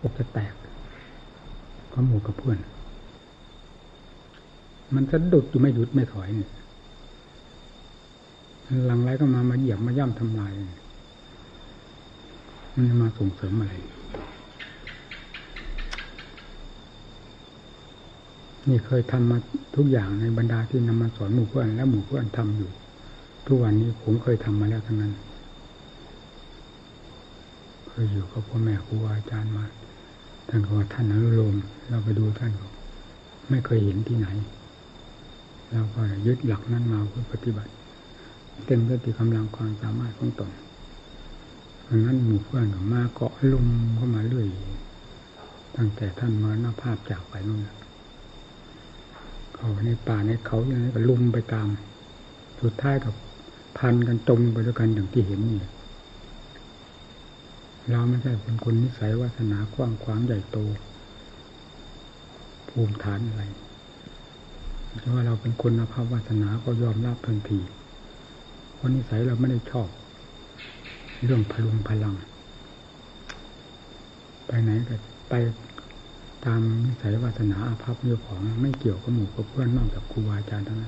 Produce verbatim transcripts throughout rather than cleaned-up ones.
อกจะแตกก็หมู่กับเพื่อนมันจะดุดอยู่ไม่หยุดไม่ถอยนี่หลังไรก็มามาเหยียบมาย่ำทำลายมันมาส่งเสริมอะไรนี่เคยทำมาทุกอย่างในบรรดาที่นำมาสอนหมู่เพื่อนและหมู่เพื่อนทำอยู่ทุกวันนี้ผมเคยทำมาแล้วทั้งนั้นเคยอยู่กับพ่อแม่ครูอาจารย์มาท่านก็ว่าท่านอนุโลมเราไปดูท่านก็ไม่เคยเห็นที่ไหนเราก็ยึดหลักนั้นมาเพื่อปฏิบัติเต็มด้วยกำลังความสามารถของตนเพราะนั้นหมู่เพื่อนก็มาเกาะลุมเข้ามาเรื่อยตั้งแต่ท่านมรณภาพจากไปนู่นเขาในป่าในเขาอย่างนี้ก็ลุมไปตามสุดท้ายกับพันกันจมไปด้วยกันอย่างที่เห็นนี่เราไม่ใช่เป็นคนนิสัยวาสนากว้างขวางใหญ่โตภูมิฐานอะไรเพราะว่าเราเป็นคนอภวาสนาก็ยอมรับทันทีเพราะนิสัยเราไม่ได้ชอบเรื่องพลุงพลังไปไหนก็ไปตามนิสัยวาสนาอาภัพเรื่องของไม่เกี่ยวกับหมู่กับเพื่อนนอกจากครูอาจารย์เท่านั้น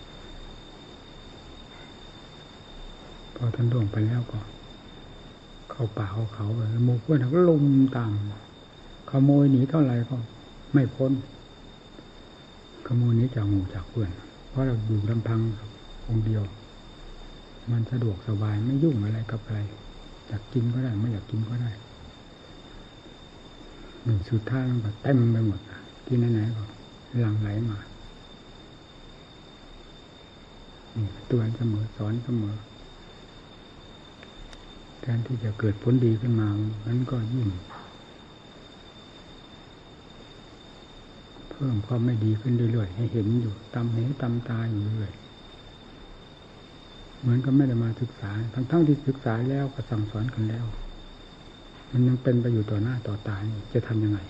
พอท่านล่วงไปแล้วก็เข้าป่าเข้าเขาหมู่เพื่อนก็ลุมตามขโมยหนีเท่าไหร่ก็ไม่พ้นขโมยหนีจากหมู่จากเพื่อนเพราะเราอยู่ลำพังองค์เดียวมันสะดวกสบายไม่ยุ่งอะไรกับใครอยากกินก็ได้ไม่อยากกินก็ได้หนึ่งสุดท้ายมันก็เต็มไปหมดที่ไหนๆก็หลั่งไหลมาเตือนเสมอสอนเสมอแทนที่จะเกิดผลดีขึ้นมานั้นก็ยิ่งเพิ่มความไม่ดีขึ้นเรื่อยๆให้เห็นอยู่ตามหูตามตาอยู่เรื่อยเหมือนก็ไม่ได้มาศึกษาทั้งๆที่ศึกษาแล้วก็สั่งสอนกันแล้วมันยังเป็นไปอยู่ต่อหน้าต่อตานี่จะทำยังไง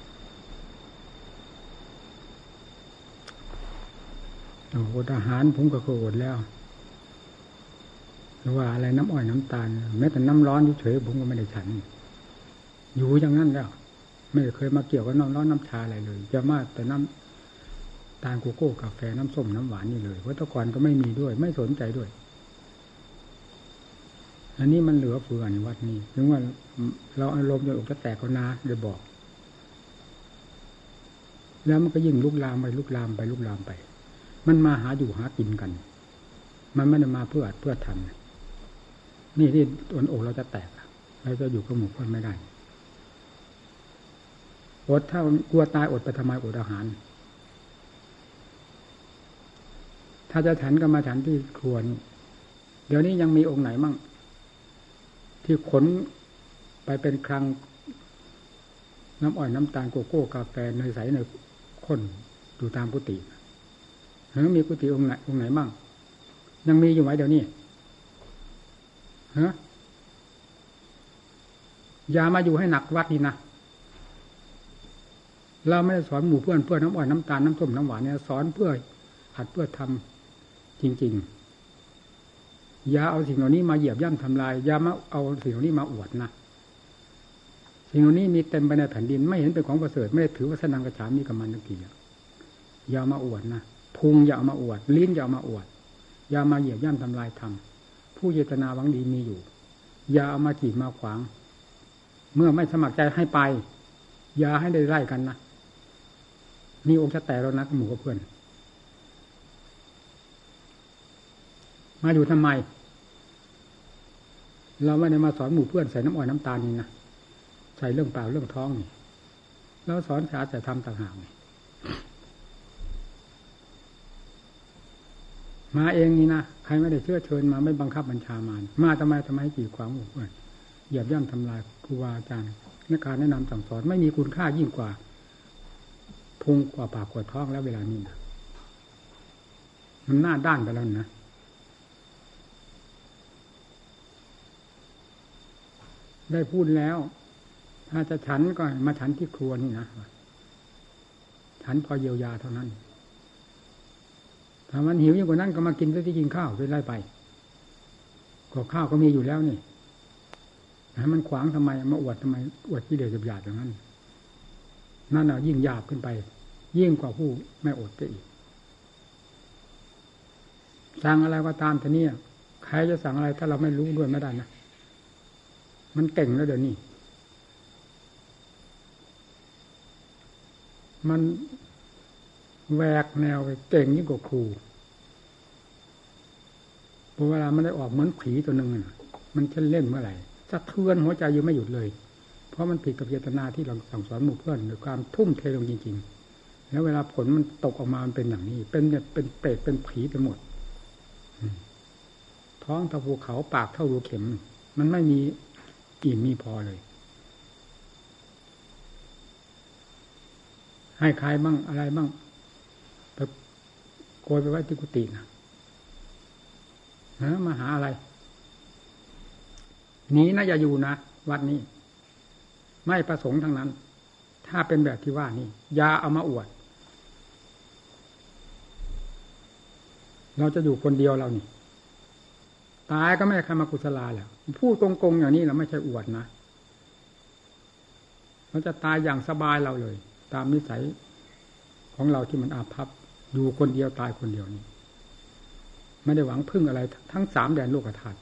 โอ้โหทหารผมก็เคยอดแล้วหรือว่าอะไรน้ำอ้อยน้ำตาลแม้แต่น้ำร้อนเฉยๆผมก็ไม่ได้ฉันอยู่อย่างนั้นแล้วไม่เคยมาเกี่ยวกับน้ำร้อนน้ำชาอะไรเลยจะมาแต่น้ำตาลโกโก้กาแฟน้ำส้มน้ำหวานนี่เลยเพราะตะกอนก็ไม่มีด้วยไม่สนใจด้วยอันนี้มันเหลือเฟือในวัดนี้ถึงว่าเราอารมณ์จนอกจะแตกก็นาเลยบอกแล้วมันก็ยิ่งลุกลามไปลุกลามไปลุกลามไปมันมาหาอยู่หากินกันมันไม่ได้มาเพื่ออัดเพื่อทำนี่ที่ตัวอกเราจะแตกเราจะอยู่กับหมู่เพื่อนไม่ได้อดถ้ากลัวตายอดไปทำไมอดอาหารถ้าจะฉันก็มาฉันที่ครัวนี่เดี๋ยวนี้ยังมีองค์ไหนมั่งที่ขนไปเป็นคลังน้ำอ้อยน้ำตาลโกโก้กาแฟเนยใสเนยข้นอยู่ตามกุฏิหรือมีกุฏิองค์ไหนองค์ไหนมั่งยังมีอยู่ไหมเดี๋ยวนี้ฮะอย่ามาอยู่ให้หนักวัดนี่นะเราไม่ได้สอนหมู่เพื่อนเพื่อน้ำอ้อยน้ำตาลน้ำส้มน้ำหวานเนี่ยสอนเพื่อหัดเพื่อทำจริงๆอย่าเอาสิ่งเหล่านี้มาเหยียบย่ำทำลายอย่ามาเอาสิ่งเหล่านี้มาอวดนะสิ่งเหล่านี้มีเต็มไปในแผ่นดินไม่เห็นเป็นของประเสริฐไม่ได้ถือว่าสนังกระฉามมีกับมันตะกี้อย่ามาอวดนะพุงอย่าเอามาอวดลิ้นอย่าเอามาอวดอย่ามาเหยียบย่ำทำลายธรรมผู้เจตนาหวังดีมีอยู่อย่าเอามากีดมาขวางเมื่อไม่สมัครใจให้ไปอย่าให้ได้ไล่กันนะนี่องค์จะแตกแล้วนะหมู่กับเพื่อนมาอยู่ทำไมเราไม่ได้มาสอนหมู่เพื่อนใส่น้ำอ้อยน้ำตาลนี่นะใส่เรื่องเปล่าเรื่องท้องนี่เราสอนศาสตร์แต่ทำต่างหากนี่มาเองนี่นะใครไม่ได้เชื้อเชิญมาไม่บังคับบัญชามามาทำไมทำไมกี่ขวางหมู่เพื่อนเหยียบย่ำทำลายครูบาอาจารย์ในการแนะนำสั่งสอนไม่มีคุณค่ายิ่งกว่าพุงกว่าปากกว่าท้องแล้วเวลานี้นะมันหน้าด้านไปแล้วนะได้พูดแล้วถ้าจะฉันก็มาฉันที่ครัวนี่นะฉันพอเยียวยาเท่านั้นถ้ามันหิวยิ่งกว่านั้นก็มากินซะที่กินข้าวไปไล่ไปก็ข้าวก็มีอยู่แล้วนี่ให้มันขวางทำไมมาอวดทำไมอวดที่เดือดหยาบอย่างนั้นนั่นน่ะยิ่งหยาบขึ้นไปยิ่งกว่าผู้ไม่อดไปอีกสั่งอะไรก็ตามทีนี้ใครจะสั่งอะไรถ้าเราไม่รู้ด้วยไม่ได้นะมันเก่งแล้วเดี๋ยวนี้มันแหวกแนวไปเก่งยิ่งกว่าครูพอเวลามันได้ออกเหมือนผีตัวหนึ่งมันจะเล่นเมื่อไหร่สะเทือนหัวใจอยู่ไม่หยุดเลยเพราะมันผิดกับเจตนาที่เราสั่งสอนหมู่เพื่อนด้วยความทุ่มเทลงจริงๆแล้วเวลาผลมันตกออกมามันเป็นอย่างนี้เป็นเป็นเปรตเป็นผีไปหมดท้องเท่าภูเขาปากเท่ารูเข็มมันไม่มีอิ่มมีพอเลยให้ใครบ้างอะไรบ้างไปโกยไปไว้ที่กุฏินะฮะมาหาอะไรหนีนะอย่าอยู่นะวัดนี้ไม่ประสงค์ทั้งนั้นถ้าเป็นแบบที่ว่านี่อย่าเอามาอวดเราจะอยู่คนเดียวเรานี่ตายก็ไม่ใครมากุศลาแหละพูดตรงๆอย่างนี้เราไม่ใช่อวดนะเราจะตายอย่างสบายเราเลยตามนิสัยของเราที่มันอาภัพอยู่คนเดียวตายคนเดียวนี่ไม่ได้หวังพึ่งอะไรทั้งสามแดนโลกธาตุ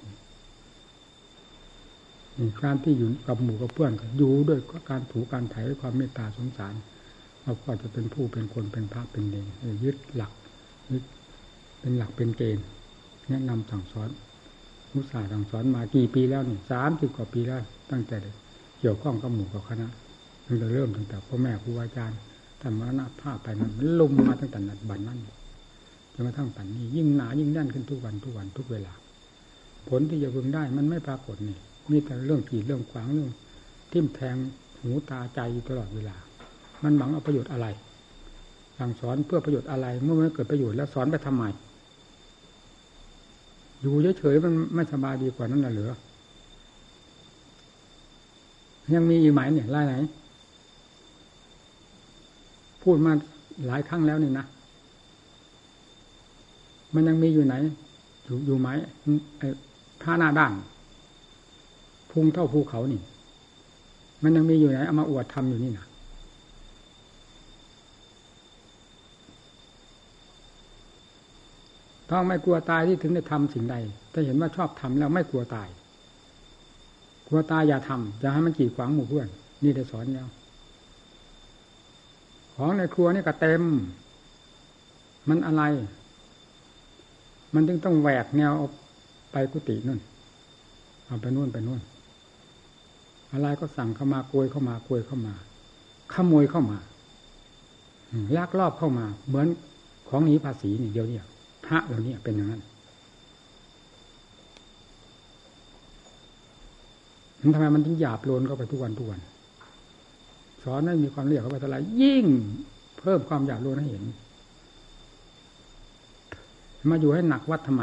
นี่การที่อยู่กับหมู่กับเพื่อนอยู่ด้วยการถูการไถ่ความเมตตาสงสารเราก็จะเป็นผู้เป็นคนเป็นพระเป็นเนรยึดหลักยึดเป็นหลักเป็นเกณฑ์แนะนำสั่งสอนมุสาสั่งสอนมากี่ปีแล้วนี่สามสิบกว่าปีแล้วตั้งแต่เกี่ยวข้องกับหมู่กับคณะตั้งแต่เริ่มตั้งแต่พ่อแม่ครูอาจารย์ท่านมรณภาพไปมันลุมมาตั้งแต่นั้นบัดนั้นจนกระทั่งปัจจุบันนี้ยิ่งหนายิ่งแน่นขึ้นทุกวันทุกวันทุกเวลาผลที่จะพึงได้มันไม่ปรากฏนี่มีแต่เรื่องกีดเรื่องขวางเรื่องทิ่มแทงหูตาใจอยู่ตลอดเวลามันหวังเอาประโยชน์อะไรสั่งสอนเพื่อประโยชน์อะไรเมื่อไม่เกิดประโยชน์แล้วสอนไปทำไมอยู่เฉยๆมันไม่สบายดีกว่านั้นหรือยังมีอีกไหมเนี่ยรายไหนพูดมาหลายครั้งแล้วนี่นะมันยังมีอยู่ไหนอยู่อยู่ไหมไอ้ผ้าหน้าด้านพุงเท่าภูเขานี่มันยังมีอยู่ไหนเอามาอวดทำอยู่นี่นะต้องไม่กลัวตายที่ถึงได้ทำสิ่งใดถ้าเห็นว่าชอบทำแล้วไม่กลัวตายกลัวตายอย่าทำอย่าให้มันกีดขวางหมู่เพื่อนนี่ได้สอนแล้วของในครัวนี่ก็เต็มมันอะไรมันจึงต้องแหวกแนวเอาไปกุฏินู่นเอาไปนู่นไปนู่นอะไรก็สั่งเข้ามาโกยเข้ามาโกยเข้ามาขโมยเข้ามาลักลอบเข้ามาเหมือนของหนีภาษีนี่เดียวเนี่ยพระเหล่านี้เป็นอย่างนั้นมันทำไมมันถึงหยาบโลนเข้าไปทุกวันทุกวันสอนให้มีความละเอียดเข้าไปเท่าไหร่ยิ่งเพิ่มความหยาบโลนให้เห็นมาอยู่ให้หนักวัดทำไม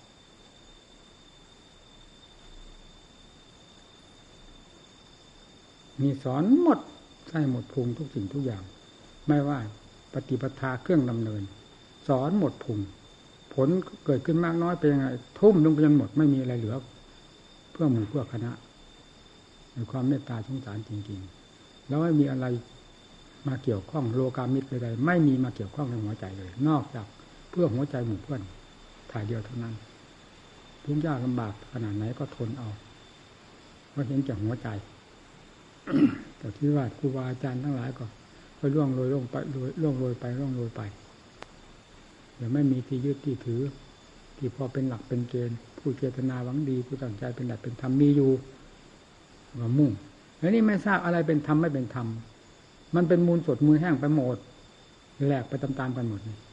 มีสอนหมดใช่หมดพุงทุกสิ่งทุกอย่างไม่ว่าปฏิปทาเครื่องดำเนินสอนหมดพุงผลเกิดขึ้นมากน้อยเป็นยังไงทุ่มลงไปจนหมดไม่มีอะไรเหลือเพื่อหมู่เพื่อคณะในความเมตตาสงสารจริงๆแล้วไม่มีอะไรมาเกี่ยวข้องโลกามิตรใดๆไม่มีมาเกี่ยวข้องในหัวใจเลยนอกจากเพื่อหัวใจหมู่เพื่อนถ่ายเดียวเท่านั้นทุกข์ยากลำบากขนาดไหนก็ทนเอาเพราะเห็นจากหัวใจ แต่ที่ว่าครูบาอาจารย์ทั้งหลายก็ก็ล่วงโรยล่วงไปล่วงโรยไปล่วงโรยไปเดี๋ยวไม่มีที่ยึดที่ถือที่พอเป็นหลักเป็นเกณฑ์ผู้เจตนาหวังดีผู้ตั้งใจเป็นหลักเป็นธรรมมีอยู่ก็มุ่งแล้วนี่ไม่ทราบอะไรเป็นธรรมไม่เป็นธรรมมันเป็นมูลสดมือแห้งไปหมดแหลกไปตามๆกันหมดนี่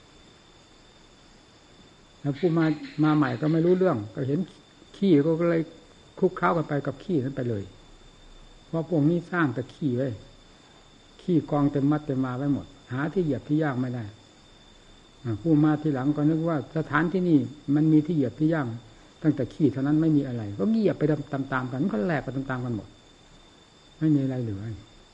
แล้วผู้มามาใหม่ก็ไม่รู้เรื่องก็เห็นขี้ก็เลยคลุกเคล้ากันไปกับขี้นั้นไปเลยเพราะพวกนี้สร้างแต่ขี้ไว้ขี้กองเต็มมัดเต็มมาไว้หมดหาที่เหยียบที่ย่างไม่ได้ผู้มาทีหลังก็นึกว่าสถานที่นี่มันมีที่เหยียบที่ย่างตั้งแต่ขี้เท่านั้นไม่มีอะไรก็เหยียบไปตามๆกันก็แหลกไปตามๆกันหมดไม่มีอะไรเหลือ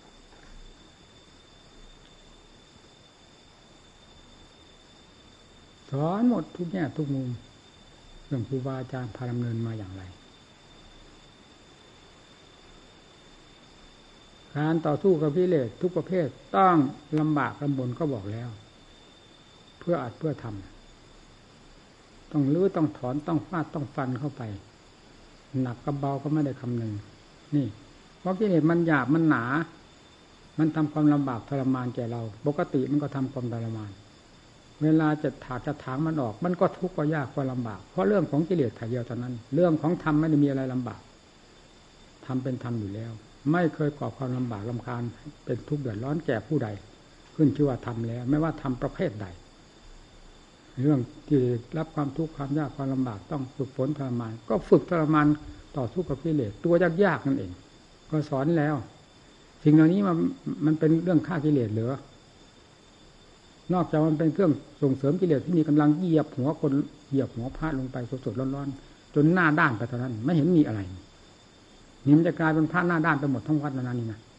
สอนหมดทุกแง่ทุกมุมเรื่องครูบาอาจารย์พาดำเนินมาอย่างไรการต่อสู้กับกิเลสทุกประเภทต้องลำบากลำบนก็บอกแล้วเพื่ออัดเพื่อทำต้องลื้อต้องถอนต้องฟาดต้องฟันเข้าไปหนักกับเบาก็ไม่ได้คำหนึ่งนี่เพราะกิเลสมันหยาบมันหนามันทำความลำบากทรมานแก่เราปกติมันก็ทำความทรมานเวลาจะถากจะถางมันออกมันก็ทุกข์ก็ยากก็ลำบากเพราะเรื่องของกิเลสถ่ายเดียวเท่านั้นเรื่องของธรรมไม่ได้มีอะไรลำบากทำเป็นธรรมอยู่แล้วไม่เคยก่อความลำบากรำคาญเป็นทุกข์เดือดร้อนแก่ผู้ใดขึ้นชื่อว่าทำแล้วไม่ว่าทำประเภทใดเรื่องที่รับความทุกข์ความยากความลำบากต้องฝึกฝนทรมานก็ฝึกทรมานต่อสู้กับกิเลสตัวยากๆนั่นเองก็สอนแล้วสิ่งเหล่านี้มันมันเป็นเรื่องฆ่ากิเลสเหรอนอกจากมันเป็นเครื่องส่งเสริมกิเลสที่มีกำลังเหยียบหัวคนเหยียบหัวพาดลงไปสดๆร้อนๆจนหน้าด้านไปเท่านั้นไม่เห็นมีอะไรนี่มันจะกลายเป็นพระหน้าด้านไปหมดทั้งวัดแล้วนะนี่นะ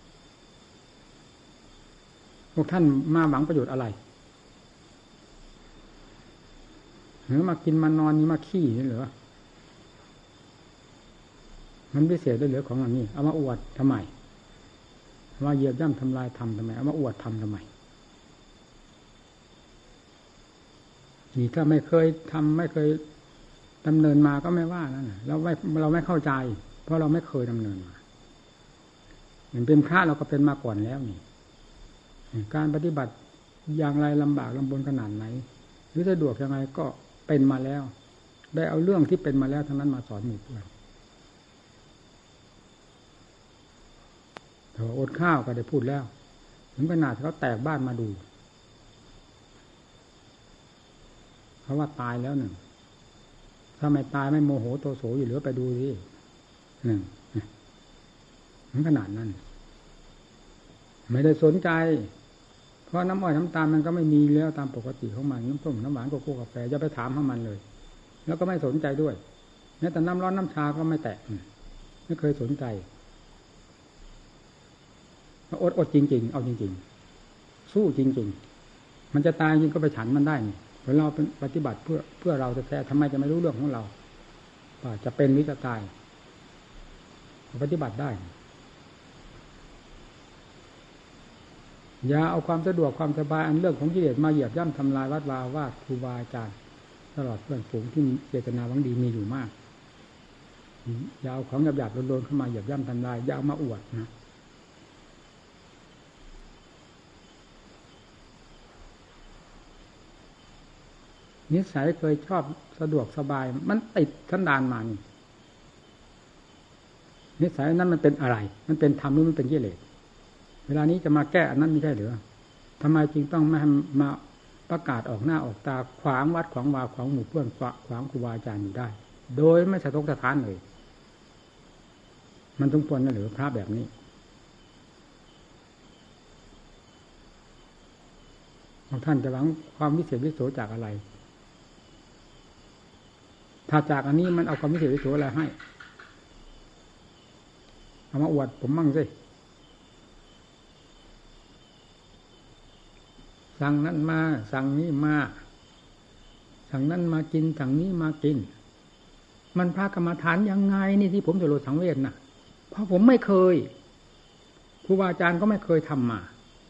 พวกท่านมาหวังประโยชน์อะไรหรือมากินมานอนนี่มาขี้นี่เหรอมันพิเศษได้เหลือของอย่างนี้เอามาอวดทำไมเอามาเหยียบย่ำทำลายทำทำไมเอามาอวดทำทำไมนี่ถ้าไม่เคยทำไม่เคยดำเนินมาก็ไม่ว่านั่นแหละเราไม่เราไม่เข้าใจเพราะเราไม่เคยดำเนินมาเหมือนเป็นพระเราก็เป็นมาก่อนแล้วนี่การปฏิบัติอย่างไรลำบากลำบนขนาดไหนหรือสะดวกยังไงก็เป็นมาแล้วได้เอาเรื่องที่เป็นมาแล้วทั้งนั้นมาสอนหมู่เพื่อนแต่อดข้าวก็ได้พูดแล้วถึงขนาดเขาแตกบ้านมาดูเขาว่าตายแล้วหนึ่งถ้าไม่ตายไม่โมโหโตโสอยู่เหลือไปดูสิหนึ่งถึงขนาดนั้นไม่ได้สนใจเพราะน้ำอ้อยน้ำตาลมันก็ไม่มีแล้วตามปกติของมันน้ำส้มน้ำหวานโกโก้กาแฟอย่าไปถามของมันเลยแล้วก็ไม่สนใจด้วยแม้แต่น้ำร้อนน้ำชาก็ไม่แตะไม่เคยสนใจอดอดจริงๆเอาจริงๆสู้จริงๆมันจะตายจริงก็ไปฉันมันได้เพราะเราเป็นปฏิบัติเพื่อเพื่อเราแท้ๆทำไมจะไม่รู้เรื่องของเราว่าจะเป็นหรือจะตายปฏิบัติได้อย่าเอาความสะดวกความสบายอันเรื่องของกิเลสมาเหยียบย่ำทำลายวัดวาวาดครูบาอาจารย์ตลอดเพื่อนฝูงที่เจตนาหวังดีมีอยู่มากอย่าเอาของหยาบๆโดนๆเข้ามาเหยียบย่ำทำลายอย่าเอามาอวดนะนิสัยเคยชอบสะดวกสบายมันติดสันดานมานี่นิสัยนั้นมันเป็นอะไรมันเป็นธรรมหรือมันเป็นกิเลสเวลานี้จะมาแก้อันนั้นไม่ใช่หรือทำไมจึงต้องมามาประกาศออกหน้าออกตาขวางวัดขวางวาขวางหมู่เพื่อนขวางครูบาอาจารย์อยู่ได้โดยไม่สะทกสะท้านเลยมันต้องควรนะหรือพระแบบนี้บางท่านจะหวังความวิเศษวิโสจากอะไรถ้าจากอันนี้มันเอาความวิเศษวิโสอะไรให้เอามาอวดผมมั่งสิสั่งนั้นมาสั่งนี้มาสั่งนั้นมากินสั่งนี้มากินมันพระกรรมฐานยังไงนี่ที่ผมจะโลดสังเวชน่ะเพราะผมไม่เคยครูบาอาจารย์ก็ไม่เคยทำมา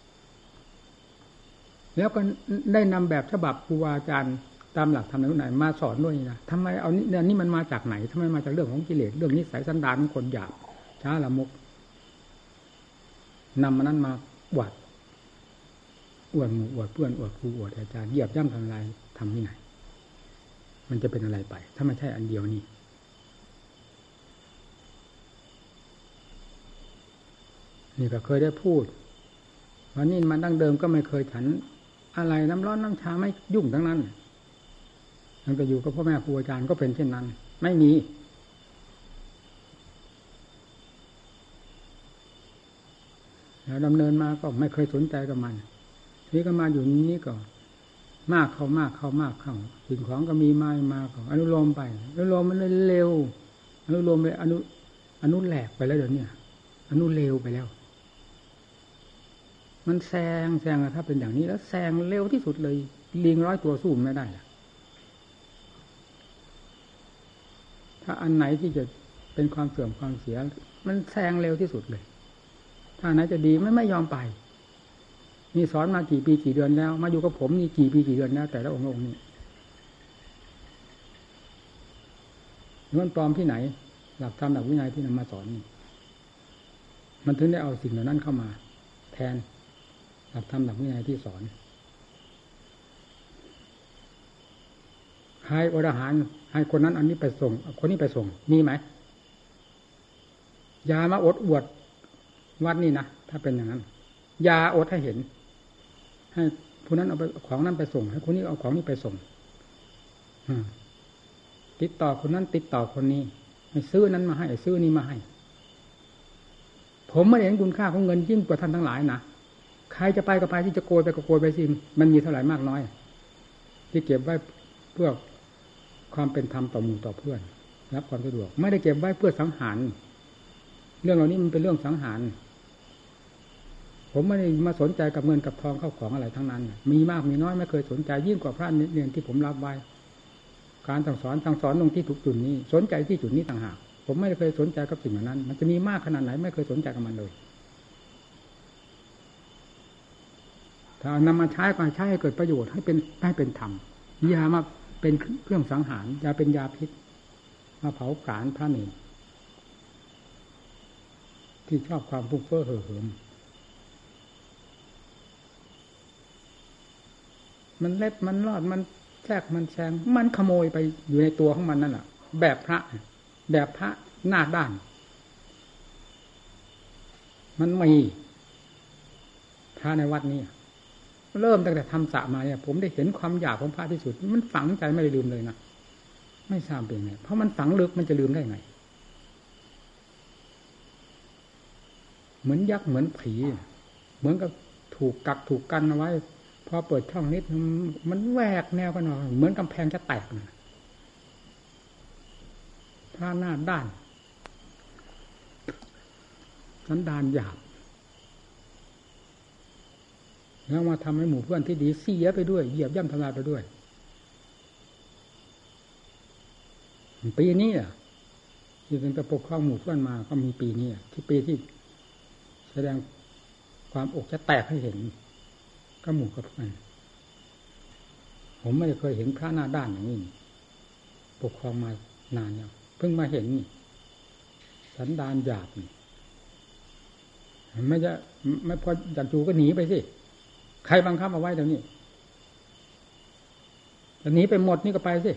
แล้วก็ได้นำแบบฉบับครูบาอาจารย์ตามหลักธรรมไหนมาสอนด้วยนะทำไมเอาเนี่ยนี่มันมาจากไหนทำไมมาจากเรื่องของกิเลสเรื่องนิสัยสันดานของคนหยาบช้าละมุกนำมานั้นมาอวดอวดหมู่อวดเพื่อนอวดครูอวดอาจารย์เหยียบย่ำทำลายทำที่ไหนมันจะเป็นอะไรไปถ้าไม่ใช่อันเดียวนี่นี่ก็เคยได้พูดวันนี้มันดั้งเดิมก็ไม่เคยฉันอะไรน้ำร้อนน้ำชาไม่ยุ่งทั้งนั้นตั้งแต่อยู่กับพ่อแม่ครูอาจารย์ก็เป็นเช่นนั้นไม่มีแล้วดำเนินมาก็ไม่เคยสนใจกับมันนี่ก็มาอยู่นี้ก็มากเข้ามากเข้ามากเข้าสิ่งของก็มีมามาก็อนุโลมไปอนุโลมมันเร็วอนุโลมไปอนุอนุแหลกไปแล้วเดี๋ยวนี้อนุเร็วไปแล้วมันแซงแซงถ้าเป็นอย่างนี้แล้วแซงเร็วที่สุดเลยลิงร้อยตัวสู้ไม่ได้ถ้าอันไหนที่จะเป็นความเสื่อมความเสียมันแซงเร็วที่สุดเลยถ้าไหนจะดีไม่ไม่ยอมไปนี่สอนมากี่ปีกี่เดือนแล้วมาอยู่กับผมนี่กี่ปีกี่เดือนแล้วแต่ละองค์องค์นี่ล้วนปลอมที่ไหนหลักธรรมหลักวินัยที่นำมาสอนนี่มันถึงได้เอาสิ่งเหล่านั้นเข้ามาแทนหลักธรรมหลักวินัยที่สอนให้อดอาหารให้คนนั้นอันนี้ไปส่งคนนี้ไปส่งมีไหมอย่ามาอดอวดวัดนี่นะถ้าเป็นอย่างนั้นอย่าอดให้เห็นให้ผู้นั้นเอาไปของนั้นไปส่งให้คนนี้เอาของนี้ไปส่งติดต่อคนนั้นติดต่อคนนี้ให้ซื้อนั้นมาให้ซื้อนี้มาให้ผมไม่เห็นคุณค่าของเงินยิ่งกว่าท่านทั้งหลายนะใครจะไปก็ไปที่จะโกยไปก็โกยไปสิมันมีเท่าไหร่มากน้อยที่เก็บไว้เพื่อความเป็นธรรมต่อหมู่ต่อเพื่อนรับความสะดวกไม่ได้เก็บไว้เพื่อสังหารเรื่องเหล่านี้มันเป็นเรื่องสังหารผมไม่ได้มาสนใจกับเงินกับทองเข้าของอะไรทั้งนั้นมีมากมีน้อยไม่เคยสนใจยิ่งกว่าพระเนรที่ผมรับไว้การสั่งสอนสั่งสอนตรงที่ถูกจุดนี้สนใจที่จุดนี้ต่างหากผมไม่เคยสนใจกับสิ่งเหล่านั้นมันจะมีมากขนาดไหนไม่เคยสนใจกับมันเลยถ้านำมาใช้ก็ใช้ให้เกิดประโยชน์ให้เป็นให้เป็นธรรมอย่ามาเป็นเครื่องสังหารอย่าเป็นยาพิษมาเผาผลาญพระเนรที่ชอบความฟุ้งเฟ้อเห่อเหิมมันเล็ดมันรอดมันแทรกมันแซงมันขโมยไปอยู่ในตัวของมันนั่นแหละแบบพระแบบพระหน้าด้านมันมีพระในวัดนี้เริ่มตั้งแต่ทำสระมาเนี่ยผมได้เห็นความอยากของพระที่สุดมันฝังใจไม่ได้ลืมเลยนะไม่ทราบเป็นไงเพราะมันฝังลึกมันจะลืมได้ไงเหมือนยักษ์เหมือนผีเหมือนกับถูกกักถูกกันเอาไว้พอเปิดช่องนิดมันแหวกแนวกันหน่อยเหมือนกำแพงจะแตกนะถ้าหน้าด้านสันดานหยาบแล้วมาทำให้หมู่เพื่อนที่ดีเสียไปด้วยเหยียบย่ำทำลายไปด้วยปีนี้อ่ะที่เป็นประปกครองหมู่เพื่อนมาก็มีปีนี้ที่ปีที่แสดงความอกจะแตกให้เห็นก็หมู่กับเพื่อนผมไม่เคยเห็นพระหน้าด้านอย่างนี้ปกครองมานานแล้วเพิ่งมาเห็นนี่สันดานหยาบนี่ไม่จะไม่พออยากอยู่ก็หนีไปสิใครบังคับเอาไว้เดี๋ยวนี้จะหนีไปหมดนี่ก็ไปสิ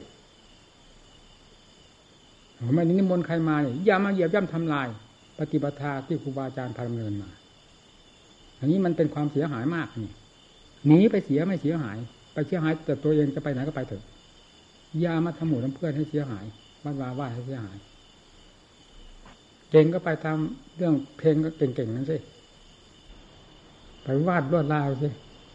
ไม่นิมนต์ใครมาเนี่ยอย่ามาเหยียบย่ำทำลายปฏิปทาที่ครูบาอาจารย์พาดำเนินมาอันนี้มันเป็นความเสียหายมากนี่หนีไปเสียไม่เสียหายไปเสียหายแต่ตัวเองจะไปไหนก็ไปเถอะอย่ามาทำหมู่ทำเพื่อนให้เสียหายวัดวาว่าให้เสียหายเก่งก็ไปตามเรื่องเพลงก็เก่งๆนั่นสิไปวาดลวดลายสิ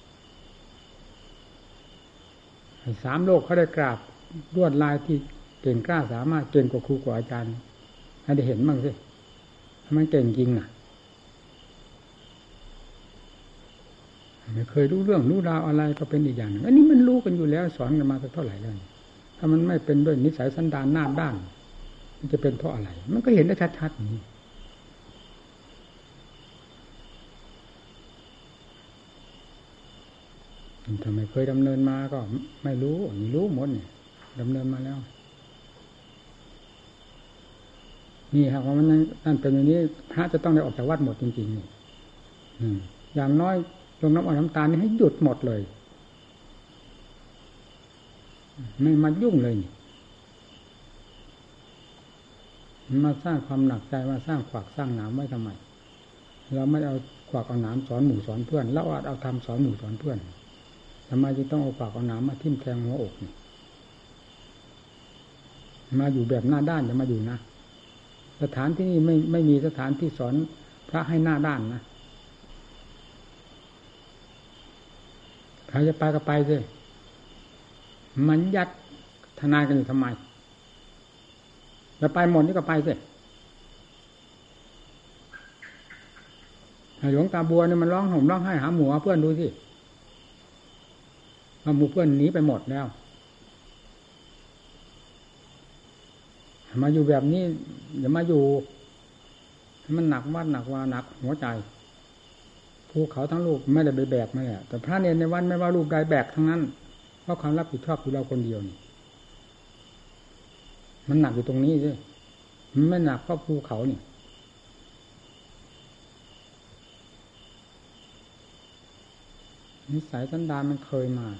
ให้สามโลกเขาได้กราบลวดลายที่เก่งกล้าสามารถเก่งกว่าครูกว่าอาจารย์ให้ได้เห็นบ้างสิทำไมเก่งจริงน่ะไม่เคยรู้เรื่องรู้ราวอะไรก็เป็นอีกอย่างหนึ่งอันนี้มันรู้กันอยู่แล้วสอนกันมาสักเท่าไหร่แล้วถ้ามันไม่เป็นด้วยนิสัยสันดานหน้าด้านมันจะเป็นเพราะอะไรมันก็เห็นได้ชัดๆนี่ทำไมเคยดำเนินมาก็ไม่รู้นี่รู้หมดนี่ดำเนินมาแล้วนี่ครับว่ามันนั่นเป็นอย่างนี้พระจะต้องได้ออกจากวัดหมดจริงๆนี่อย่างน้อยลงน้ำอ้อยน้ำตาลนี่ให้หยุดหมดเลยไม่มายุ่งเลยนี่มาสร้างความหนักใจมาสร้างขวากสร้างหนามไว้ทำไมเราไม่เอาขวากเอาหนามสอนหมู่สอนเพื่อนเราอาจเอาทำสอนหมู่สอนเพื่อนทำไมจึงต้องเอาขวากเอาหนามมาทิ่มแทงหัวอกนี่มาอยู่แบบหน้าด้านอย่ามาอยู่นะสถานที่นี่ไม่ไม่มีสถานที่สอนพระให้หน้าด้านนะใครจะไปก็ไปสิมันยัดทนายกันอยู่ทำไมจะไปหมดนี่ก็ไปสิหลวงตาบัวเนี่ยมันร้องห่มร้องไห้หาหมู่เพื่อนดูสิว่าหมู่เพื่อนหนีไปหมดแล้วมาอยู่แบบนี้อย่ามาอยู่มันหนักวัดหนักวาหนักหัวใจภูเขาทั้งลูกไม่ได้ไปแบกมาเนี่ยแต่พระเนรในวันไม่ว่าลูกใดแบกทั้งนั้นเพราะความรับผิดชอบอยู่เราคนเดียวนี่มันหนักอยู่ตรงนี้สิมันไม่หนักเพราะภูเขานี่นิสัยสันดานมันเคยมา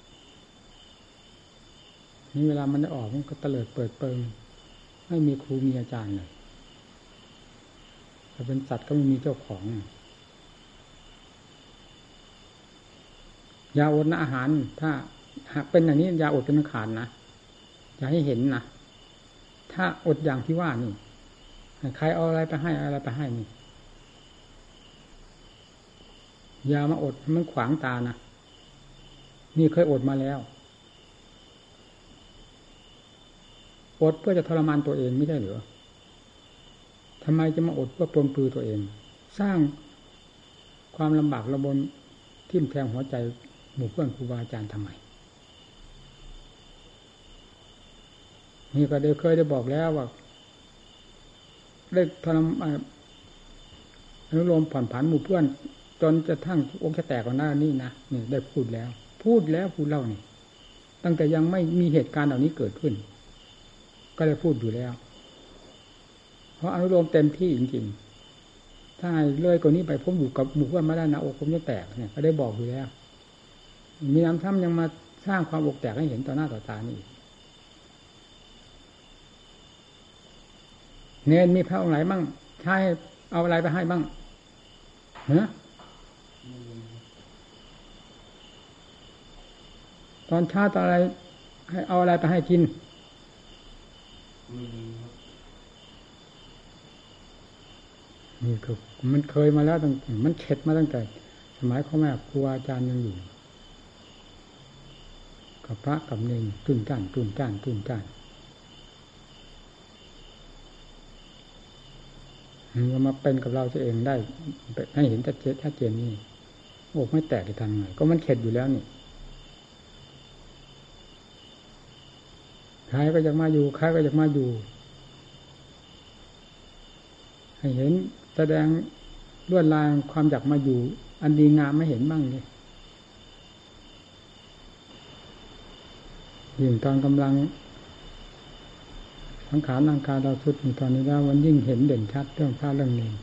นี่เวลามันได้ออกมันก็เตลิดเปิดเปิงไม่มีครูมีอาจารย์เลยถ้าเป็นสัตว์ก็ไม่มีเจ้าของยาอดนะอาหารถ้าหากเป็นอย่างนี้ยาอดเป็นขาดนะอย่าให้เห็นนะถ้าอดอย่างที่ว่านี่ใครเอาอะไรไปให้อะไรไปให้นี่ยามาอดมันขวางตานะนี่เคยอดมาแล้วอดเพื่อจะทรมานตัวเองไม่ใช่หรือทำไมจะมาอดเพื่อปลนปลือตัวเองสร้างความลำบากระบนทิ่มแทงหัวใจหมู่เพื่อนครูบาอาจารย์ทำไมนี่ก็ได้เคยได้บอกแล้วว่าได้ทรมานอนุโลมผ่อนผันหมู่เพื่อนจนจะทั้งอกจะแตกก่อนหน้านี้นะนี่ได้พูดแล้วพูดแล้วพูดเล่านี่ตั้งแต่ยังไม่มีเหตุการณ์เหล่านี้เกิดขึ้นก็ได้พูดอยู่แล้วเพราะอนุโลมเต็มที่จริงๆถ้าเลยกว่านี้ไปผมอยู่กับหมู่เพื่อนไม่ได้นะอกผมจะแตกเนี่ยก็ได้บอกอยู่แล้วมีน้ำท่ำยังมาสร้างความอกแตกให้เห็นต่อหน้าต่อตานี่เนรมีพระองค์ไหนบ้างใช้เอาอะไรไปให้บ้างเนอะตอนเช้าตอนอะไรให้เอาอะไรไปให้กินนี่คือมันเคยมาแล้วตั้งมันเข็ดมาตั้งแต่สมัยพ่อแม่ครูอาจารย์ยังอยู่กับพระกับเนรตื่นก้านตื่นก้านตื่นก้านมันมาเป็นกับเราเองได้ให้เห็นชัดเจนชัดเจนนี่โอ้ไม่แตกจะทำไงก็มันเข็ดอยู่แล้วนี่ใครก็อยากมาอยู่ใครก็อยากมาอยู่ให้เห็นแสดงลวดลายความอยากมาอยู่อันดีงามไม่เห็นบ้างเลยยิ่งตอนกำลังสังขารร่างกายเราสุดในตอนนี้แล้วมันยิ่งเห็นเด่นชัดเรื่องพระเรื่องนี้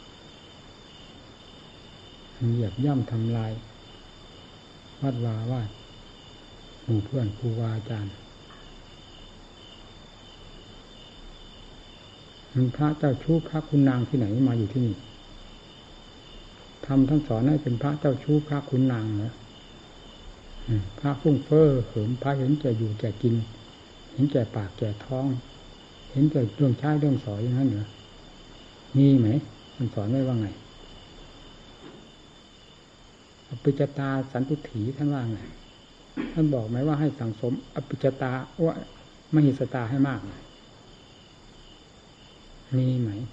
เหยียบย่ำทำลายวัดวาวาดหมู่เพื่อนครูบาอาจารย์มันพระเจ้าชู้พระคุณนางที่ไหนมาอยู่ที่นี่ทำทั้งสอนให้เป็นพระเจ้าชู้พระคุณนางเหรอพระฟุ้งเฟ้อเหิมพระเห็นแก่อยู่แก่กินเห็นแก่ปากแก่ท้องเห็นแต่เรื่องใช้เรื่องสอนอย่างนั้นเหรอมีไหมมันสอนไว้ว่าไงอภิจตาสันตุถีท่านว่าไงท่านบอกไหมว่าให้สังสมอภิจตาว่ามหิสตาให้มากมีไหม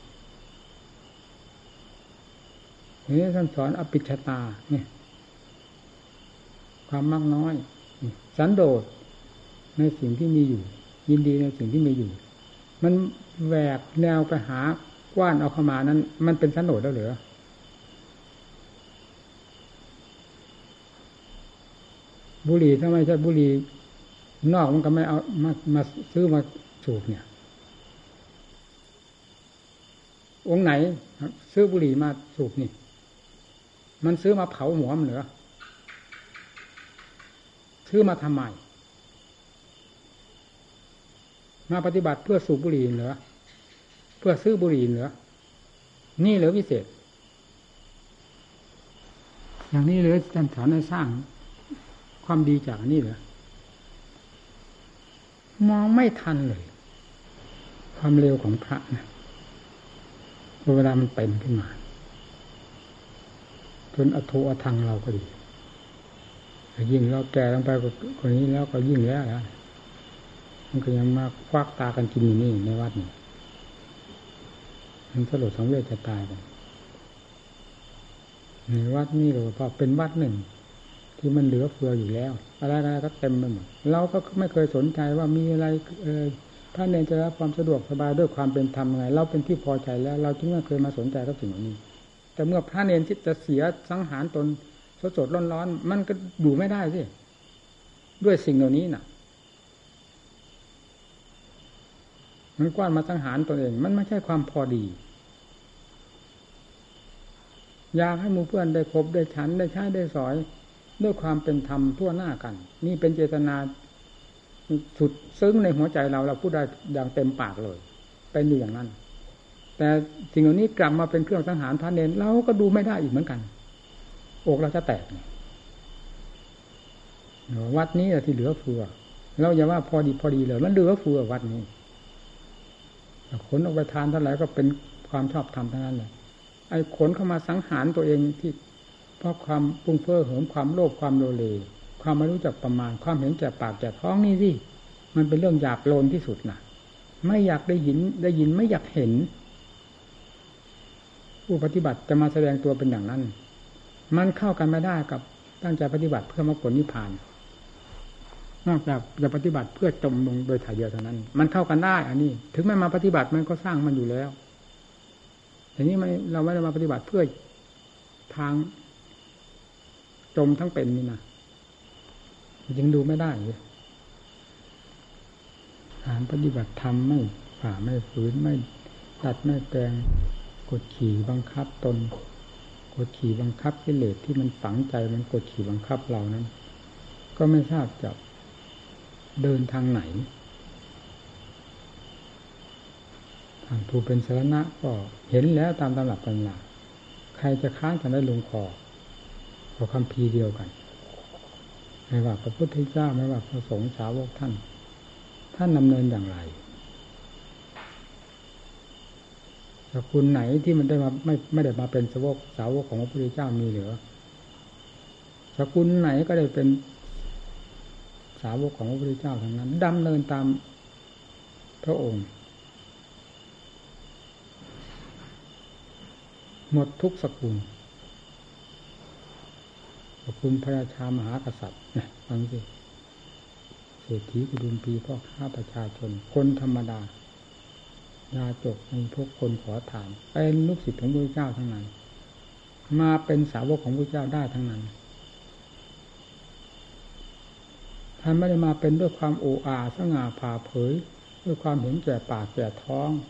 นี่ท่านสอนอภิจตาเนี่ยความมากน้อยสันโดษในสิ่งที่มีอยู่ยินดีในสิ่งที่มีอยู่มันแหวกแนวไปหากว้านเอาเข้ามานั้นมันเป็นสันโดษแล้วเหรอบุหรี่ถ้าไม่ใช่บุหรี่นอกมันก็ไม่เอามามาซื้อมาสูบเนี่ยองค์ไหนซื้อบุหรี่มาสูบนี่มันซื้อมาเผาหัวมันเหรอซื้อมาทำไมมาปฏิบัติเพื่อสูบบุหรี่เหรอเพื่อซื้อบุหรี่เหรอนี่เหรอวิเศษอย่างนี้เลยท่านสอนให้สร้างความดีจากนี่เหรอมองไม่ทันเลยความเร็วของพระนะเวลามันเป็นขึ้นมาจนอโทอทังเราก็ดียิ่งเราแก่ลงไปกว่านี้แล้วก็ยิ่งแล้วนะมันก็ยังมาควักตากันกินอยู่นี่ในวัดนี่มันสลดสังเวชจะตายไปในวัดนี่เราพอเป็นวัดหนึ่งที่มันเหลือเฟืออยู่แล้วอะไรๆก็เต็มไปหมดเราก็ไม่เคยสนใจว่ามีอะไรเออท่านเองจะรับความสะดวกสบายด้วยความเป็นธรรมไงเราเป็นที่พอใจแล้วเราจึงไม่เคยมาสนใจกับสิ่งเหล่านี้แต่เมื่อพระเนรที่จะเสียสังหารตนสดๆร้อนๆมันก็อยู่ไม่ได้สิด้วยสิ่งเหล่านี้น่ะมันกว้านมาสังหารตนเองมันไม่ใช่ความพอดีอยากให้หมู่เพื่อนได้คบได้ฉันได้ใช้ได้สอยด้วยความเป็นธรรมทั่วหน้ากันนี่เป็นเจตนาสุดซึ้งในหัวใจเราเราพูดได้อย่างเต็มปากเลยเป็นอยู่อย่างนั้นแต่สิ่งเหล่านี้กลับมาเป็นเครื่องสังหารพระเนรเราก็ดูไม่ได้อีกเหมือนกันอกเราจะแตกวัดนี้แหละที่เหลือเฟือเราอย่าว่าพอดีพอดีเลยมันเหลือเฟือวัดนี้ขนออกไปทานเท่าไหร่ก็เป็นความชอบธรรมทั้งนั้นเลยไอ้ขนเข้ามาสังหารตัวเองที่เพราะความปุ้งเฟ้อเหิมความโลภความโลเลความไม่รู้จักประมาณความเห็นแก่ปากแก่ท้องนี่สิมันเป็นเรื่องหยาบโลนที่สุดนะไม่อยากได้ยินได้ยินไม่อยากเห็นผู้ปฏิบัติจะมาแสดงตัวเป็นอย่างนั้นมันเข้ากันไม่ได้กับตั้งใจปฏิบัติเพื่อมรรคผลนิพพานนอกจากจะปฏิบัติเพื่อจมลงโดยถ่ายเดียวเท่านั้นมันเข้ากันได้อันนี้ถึงไม่มาปฏิบัติมันก็สร้างมันอยู่แล้วทีนี้ไม่เราไม่ได้มาปฏิบัติเพื่อทางจมทั้งเป็นนี่นะยังดูไม่ได้เลยการปฏิบัติธรรมไม่ฝ่าไม่ฝืนไม่ตัดไม่แปลงกดขี่บังคับตนกดขี่บังคับกิเลสที่มันฝังใจมันกดขี่บังคับเรานั้นก็ไม่ทราบจะเดินทางไหนทางผู้เป็นสรณะก็เห็นแล้วตามตำรับตำราใครจะค้านกันได้ลงคอขอคำพีเดียวกันไม่ว่าพระพุทธเจ้าไม่ว่าพระสงฆ์สาวกท่านท่านดำเนินอย่างไรสกุลไหนที่มันได้มาไม่ไม่ได้มาเป็นสาวกสาวกของพระพุทธเจ้ามีหรือสกุลไหนก็ได้เป็นสาวกของพระพุทธเจ้าทั้งนั้นดำเนินตามพระองค์หมดทุกสกุลสกุลพระราชามหากษัตริย์นะฟังสิเศรษฐีกุดุมพีพ่อค้าประชาชนคนธรรมดายาจกมีพวกคนขอทานเป็นลูกศิษย์ของพระพุทธเจ้าทั้งนั้นมาเป็นสาวกของพระพุทธเจ้าได้ทั้งนั้นท่านไม่ได้มาเป็นด้วยความโอ้อาสง่าผ่าเผยด้วยความเห็นแก่ปากแก่ท้อง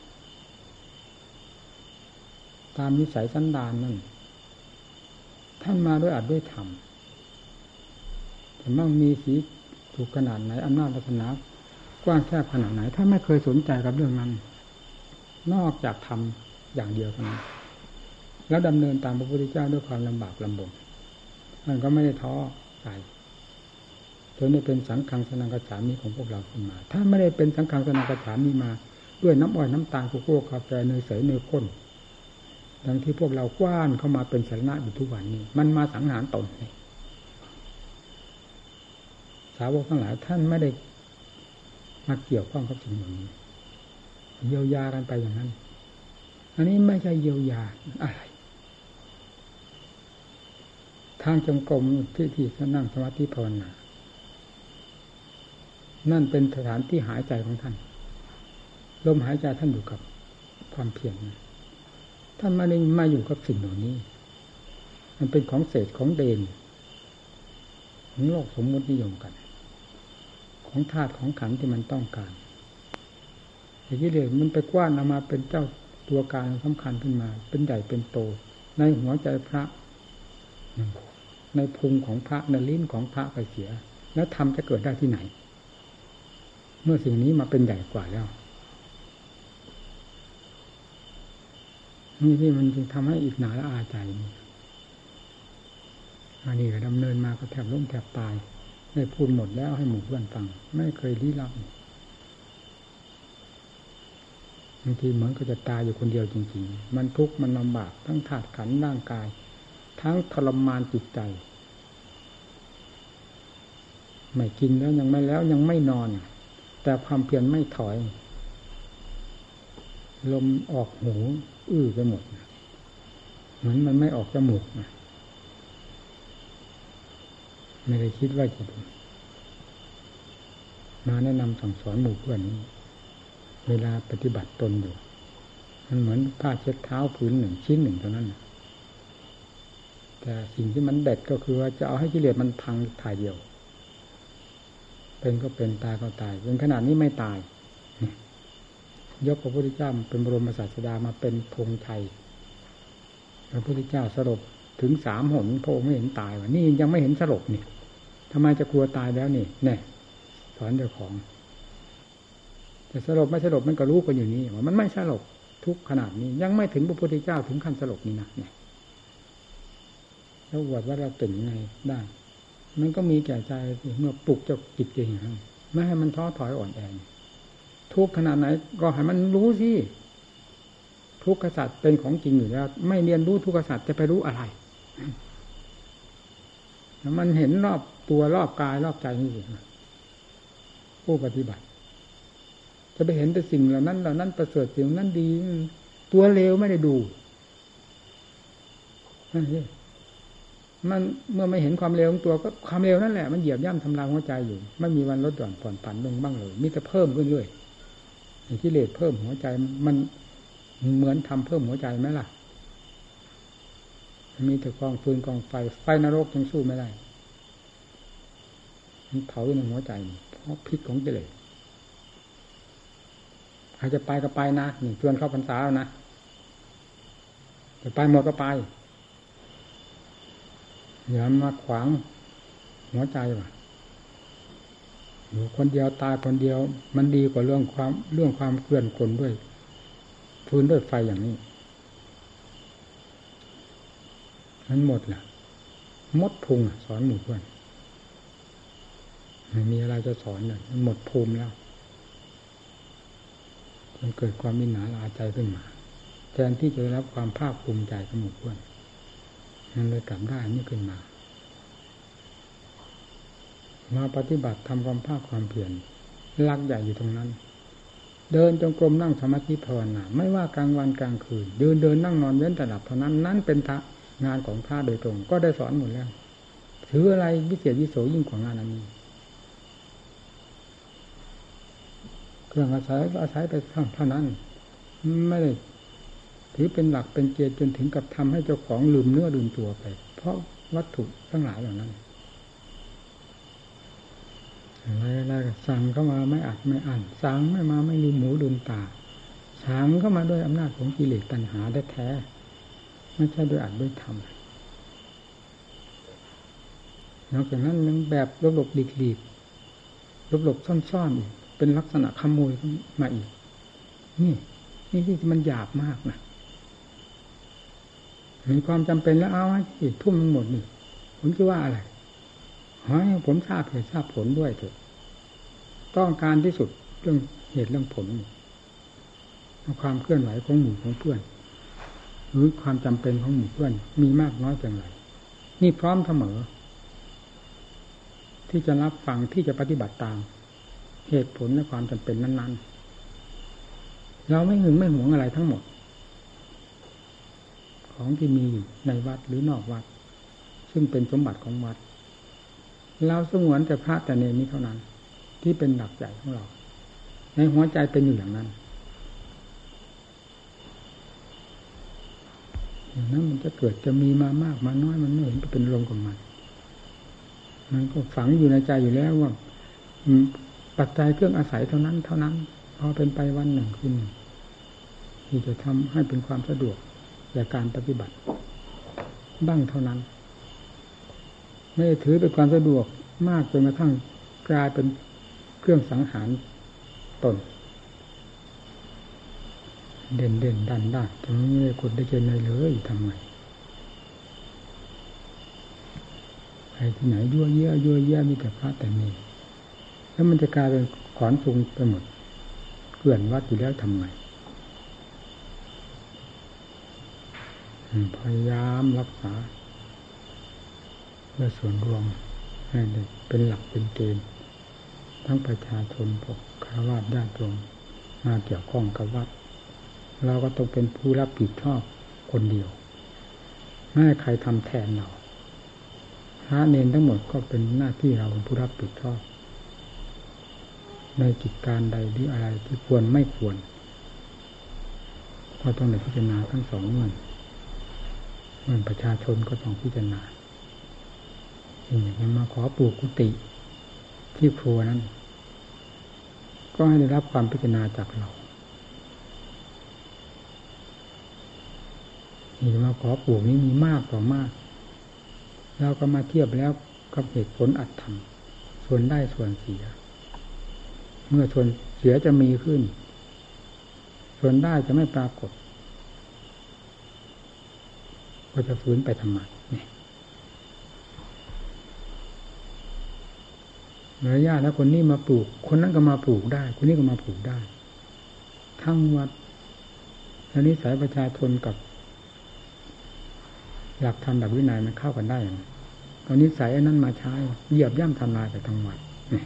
ตามนิสัยสันดานนั่นท่านมาด้วยอัดด้วยธรรมแต่มั่งมีสีถูกขนาดไหนอำนาจวาสนากว้างแคบขนาดไหนท่านไม่เคยสนใจกับเรื่องนั้นนอกจากทำอย่างเดียวเท่านั้นแล้วดำเนินตามพระพุทธเจ้าด้วยความลำบากลำบนมันก็ไม่ได้ท้อใจจนได้เป็นสังฆังสนังกัจฉามิของพวกเราขึ้นมาถ้าไม่ได้เป็นสังฆังสนังกัจฉามิมาด้วยน้ำอ้อยน้ำตาลโกโก้กาแฟเนยใสเนยข้นดังที่พวกเรากว้านเข้ามาเป็นสารณะอยู่ทุกวันนี้มันมาสังหารตนนี่สาวกทั้งหลายท่านไม่ได้มาเกี่ยวข้องกับสิ่งเหล่านี้เยียวยากันไปอย่างนั้นอันนี้ไม่ใช่เยียวยาอะไรทางจงกรมที่ที่นั่งสมาธิภาวนานั่นเป็นสถานที่หายใจของท่านลมหายใจท่านอยู่กับความเพียรท่านไม่ได้มาอยู่กับสิ่งเหล่านี้มันเป็นของเศษของเดนของโลกสมมตินิยมกันของธาตุของขันธ์ที่มันต้องการอย่างนี้เลยมันไปกว้านเอามาเป็นเจ้าตัวการสำคัญขึ้นมาเป็นใหญ่เป็นโตในหัวใจพระในพุงของพระในลิ้นของพระไปเสียแล้วธรรมจะเกิดได้ที่ไหนเมื่อสิ่งนี้มาเป็นใหญ่กว่าแล้วนี่ที่มันจึงทำให้อิจฉาและอาใจนี่อันนี้ก็ดำเนินมาก็แทบล้มแทบตายได้พูดหมดแล้วให้หมู่เพื่อนฟังไม่เคยลี้ลับบางทีเหมือนก็จะตายอยู่คนเดียวจริงๆมันทุกข์มันลำบากทั้งธาตุขันธ์ร่างกายทั้งทรมานจิตใจไม่กินแล้วยังไม่แล้วยังไม่นอนแต่ความเพียรไม่ถอยลมออกหูอื้อไปหมดเหมือนมันไม่ออกจมูกนะไม่ได้คิดว่าจะมาแนะนำสั่งสอนหมู่เพื่อนนี้เวลาปฏิบัติตนอยู่มันเหมือนผ้าเช็ดเท้าผืนหนึ่งชิ้นหนึ่งเท่านั้นแต่สิ่งที่มันเด็ดก็คือว่าจะเอาให้กิเลสมันพังถ่ายเดียวเป็นก็เป็นตายก็ตายเป็นขนาดนี้ไม่ตายยกพระพุทธเจ้าเป็นบรมศาสดามาเป็นธงชัยพระพุทธเจ้าสลบถึงสามหนพระองค์ไม่เห็นตายว่ะนี่ยังไม่เห็นสลบนี่ทำไมจะกลัวตายแล้วนี่เนี่ยสอนเจ้าของแต่สลบไม่สลบมันก็รู้กันอยู่นี่ว่ามันไม่สลบทุกขนาดนี้ยังไม่ถึงพระพุทธเจ้าถึงขั้นสลบนี่นะเนี่ยแล้ววัดว่าเราเป็นยังไงได้มันก็มีแก่ใจเมื่อปลุกเจ้าจิตเองไม่ให้มันท้อถอยอ่อนแอทุกขนาดไหนก็ให้มันรู้สิทุกขสัตว์เป็นของจริงอยู่แล้วไม่เรียนรู้ทุกขสัตว์จะไปรู้อะไรมันเห็นรอบตัวรอบกายรอบใจนี่สิผู้ปฏิบัติจะไปเห็นแต่สิ่งเหล่านั้นเหล่านั้นประเสริฐสิ่งนั้นดีตัวเลวไม่ได้ดูนั่นสิมันเมื่อไม่เห็นความเลวของตัวก็ความเลวนั่นแหละมันเหยียบย่ำทำลายหัวใจอยู่ไม่มีวันลดหย่อนผ่อนผันลงบ้างเลยมีแต่เพิ่มขึ้นเรื่อยกิเลสเพิ่มหัวใจมันเหมือนทำเพิ่มหัวใจไหมล่ะมีแต่กองฟืนกองไฟไฟนรกยังสู้ไม่ได้มันเผาอยู่ในหัวใจเพราะพิษของกิเลสใครจะไปก็ไปนะนี่ชวนเข้าพรรษาแล้วนะจะไปหมดก็ไปอย่ามาขวางหัวใจว่ะอยู่คนเดียวตายคนเดียวมันดีกว่าเรื่องความเรื่องความเกลื่อนกลด้วยฟืนด้วยไฟอย่างนี้มันหมดแหละมดพุงสอนหมู่เพื่อนไม่มีอะไรจะสอนเลยมันหมดภูมิแล้วมันเกิดความมิหนาลาใจขึ้นมาแทนที่จะได้รับความภาคภูมิใจกับหมู่เพื่อนมันเลยกลับได้นี่ขึ้นมามาปฏิบัติทำความภาคความเพียรหลักใหญ่อยู่ตรงนั้นเดินจงกรมนั่งสมาธิภาวนาไม่ว่ากลางวันกลางคืนเดินเดินนั่งนอนเว้นแต่หลับเท่านั้นนั่นเป็นงานของพระโดยตรงก็ได้สอนหมดแล้วถืออะไรวิเศษวิโสยิ่งกว่างานอันนี้เครื่องอาศัยก็อาศัยไปเท่านั้นไม่ได้ถือเป็นหลักเป็นเกณฑ์จนถึงกับทำให้เจ้าของลืมเนื้อลืมตัวไปเพราะวัตถุทั้งหลายเหล่านั้นอะไรๆก็สั่งเข้ามาไม่อัดไม่อั้นสั่งไม่มาไม่ลืมหูลืมตาสั่งเข้ามาด้วยอำนาจของกิเลสตัณหาแท้ๆไม่ใช่ด้วยอัดด้วยทำนอกจากนั้นยังแบบหลบๆหลีกๆหลบๆซ่อนๆอีกเป็นลักษณะขโมยมาอีกนี่นี่ที่มันหยาบมากนะมีความจำเป็นแล้วเอาให้ทุ่มหมดนี่ผมคิดว่าอะไรให้ผมทราบเหตุทราบผลด้วยเถอะต้องการที่สุดเรื่องเหตุเรื่องผลความเคลื่อนไหวของหมู่ของเพื่อนหรือความจำเป็นของหมู่เพื่อนมีมากน้อยเพียงไรนี่พร้อมเสมอที่จะรับฟังที่จะปฏิบัติตามเหตุผลและความจำเป็นนั้นๆเราไม่หึงไม่หวงอะไรทั้งหมดของที่มีอยู่ในวัดหรือนอกวัดซึ่งเป็นสมบัติของวัดเราสงวนแต่พระแต่เนรนี้เท่านั้นที่เป็นหลักใหญ่ของเราในหัวใจเป็นอยู่อย่างนั้นอย่างนั้นมันจะเกิดจะมีมามากมาน้อยมันไม่เห็นเป็นลมกับมันมันก็ฝังอยู่ในใจอยู่แล้วว่าปัจจัยเครื่องอาศัยเท่านั้นเท่านั้นพอเป็นไปวันหนึ่งคืนหนึ่งที่จะทำให้เป็นความสะดวกแก่การปฏิบัติบ้างเท่านั้นไม่ได้ถือเป็นความสะดวกมากจนกระทั่งกลายเป็นเครื่องสังหารตนเด่นเด่นดันดันตรงนี้คนได้เจนเลยเลยทำไงใครที่ไหนยั่วเยี่ยยั่วเยี่ยมีแต่พระแต่เนรแล้วมันจะกลายเป็นขอนซุงไปหมดเกลื่อนวัดอยู่แล้วทำไงพยายามรักษาเพื่อส่วนรวมให้เป็นหลักเป็นเกณฑ์ทั้งประชาชนพวกฆราวาสญาติโยมมาเกี่ยวข้องกับวัดเราก็ต้องเป็นผู้รับผิดชอบคนเดียวไม่ให้ใครทำแทนเราพระเนรทั้งหมดก็เป็นหน้าที่เราเป็นผู้รับผิดชอบในกิจการใดหรืออะไรที่ควรไม่ควรก็ต้องได้พิจารณาทั้งสองเงื่อนมันประชาชนก็ต้องพิจารณาอย่างนี้มาขอปลูกกุฏิที่ครัวนั้นก็ให้ได้รับความพิจารณาจากเรานี่มาขอปลูกนี้มีมากต่อมากเราก็มาเทียบแล้วกับเหตุผลอัตธรรมส่วนได้ส่วนเสียเมื่อส่วนเสียจะมีขึ้นส่วนได้จะไม่ปรากฏก็จะฝืนไปทำไมเนี่ยระยะแล้วคนนี้มาปลูกคนนั้นก็มาปลูกได้คนนี้ก็มาปลูกได้ทั้งวัดแล้วนิสัยประชาชนกับหลักธรรมแบบวินัยมันเข้ากันได้อย่างตอนนี้ใส่อันนั้นมาใช้เหยียบย่ำทำลายไปทั้งวัดนี่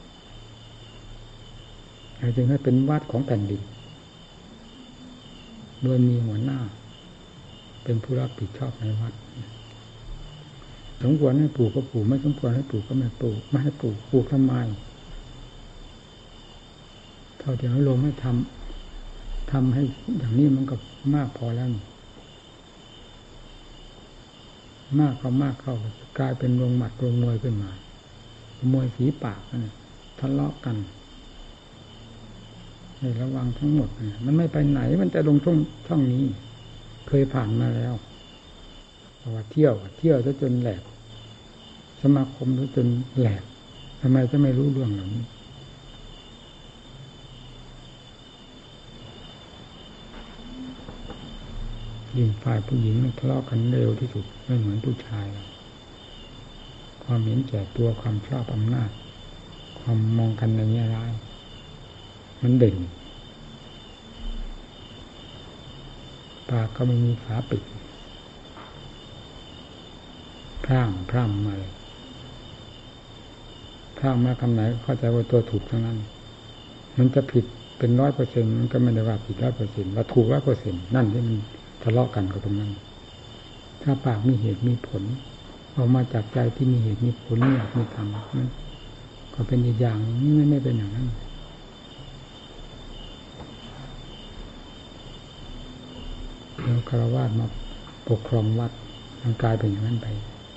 จึงให้เป็นวัดของแผ่นดินโดยมีหัวหน้าเป็นผู้รับผิดชอบในวัดสมควรให้ปลูกก็ปลูกไม่สมควรให้ปลูกก็ไม่ปลูกไม่ให้ปลูกปลูกทำไมเท่าที่เราลงให้ทำทำให้อย่างนี้มันก็มากพอแล้วมากเข้ามากเข้ากลายเป็นโรงหมัดโรงมวยขึ้นมามวยฝีปากนั่นทะเลาะกันให้ระวังทั้งหมดเนี่ยมันไม่ไปไหนมันจะลงช่องช่องนี้เคยผ่านมาแล้วเพราะว่าเที่ยวเที่ยวซะจนแหลกสมาคมซะจนแหลกทำไมจะไม่รู้เรื่องเหล่านี้ยิ่งฝ่ายผู้หญิงมันทะเลาะกันเร็วที่สุดไม่เหมือนผู้ชายความเห็นแก่ตัวความชอบอำนาจความมองกันในแง่ร้ายมันเด่นปากก็ไม่มีฝาปิดพร่างพร่ำมาเลยพร่างมาคำไหนเข้าใจว่าตัวถูกทั้งนั้นมันจะผิดเป็นร้อยเปอร์เซ็นต์มันก็ไม่ได้ว่าผิดร้อยเปอร์เซ็นต์ว่าถูกร้อยเปอร์เซ็นต์นั่นที่มันทะเลาะกันก็ตรงนั้นถ้าปากมีเหตุมีผลออกมาจากใจที่มีเหตุมีผลมีอยากมีธรรมมันก็เป็นอีกอย่างนี้ไม่ไม่เป็นอย่างนั้นแล้วคารวะมาปกครองวัดมันกลายเป็นอย่างนั้นไป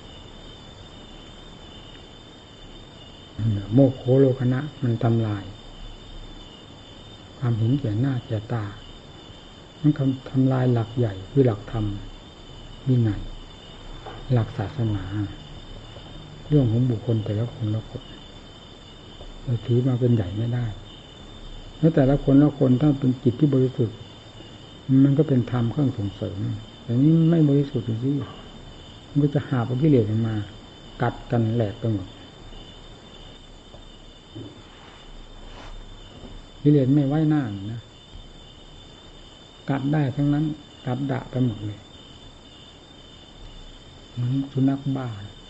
โมโคโลคณะมันทำลายความเห็นแก่หน้าแก่ตามันทำลายหลักใหญ่คือหลักธรรมวินัยหลักศาสนาเรื่องของบุคคลแต่ละคนละคนเราถือมาเป็นใหญ่ไม่ได้แล้วแต่ละคนละคนถ้าเป็นจิตที่บริสุทธิ์มันก็เป็นธรรมเครื่องส่งเสริมแต่นี้ไม่บริสุทธิ์สิมันก็จะหาพวกกิเลสมากัดกันแหลกไปหมดกิเลสไม่ไว้หน้านะกัดได้ทั้งนั้นกัดด่าไปหมดเลยเหมือนสุนัขบ้า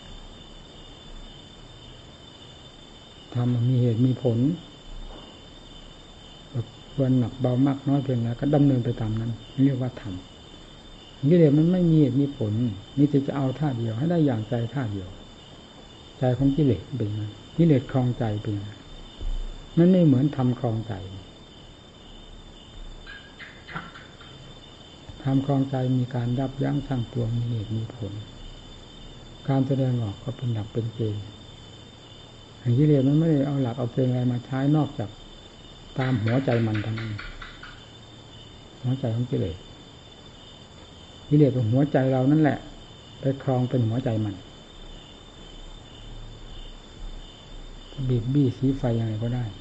ทำมันมีเหตุมีผลควรหนักเบามากน้อยเพียงไรก็ดำเนินไปตามนั้นเรียกว่าธรรมกิเลสมันไม่มีเหตุมีผลนี่จะจะเอาท่าเดียวให้ได้อย่างใจท่าเดียวใจของกิเลสเป็นไงกิเลสครองใจเป็นไงมันไม่เหมือนธรรมครองใจธรรมครองใจมีการยับยั้งชั่งตัวมีเหตุมีผลการแสดงออกก็เป็นหลักเป็นเกณฑ์กิเลสมันไม่ได้เอาหลักเอาเกณฑ์อะไรมาใช้นอกจากตามหัวใจมันเท่านั้นหัวใจของกิเลสกิเลสของหัวใจเรานั่นแหละไปครองเป็นหัวใจมันบีบบี้สีไฟยังไงก็ได้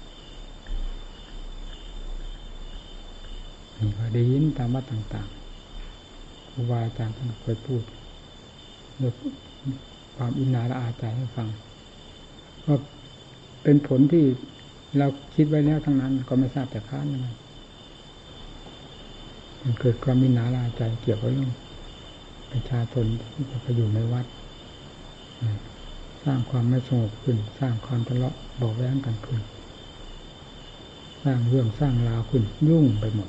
นี่ก็ได้ยินตามวัดต่างๆครูบาอาจารย์ท่านเคยพูดด้วยความอินนาละอาใจให้ฟังก็เป็นผลที่เราคิดไว้แล้วทั้งนั้นก็ไม่ทราบแต่ค้านยังไงมันเกิดความมินาลาใจเกี่ยวกับเรื่องประชาชนที่จะไปอยู่ในวัดสร้างความไม่สงบขึ้นสร้างความทะเลาะเบาะแว้งกันขึ้นสร้างเรื่องสร้างราวขึ้นยุ่งไปหมด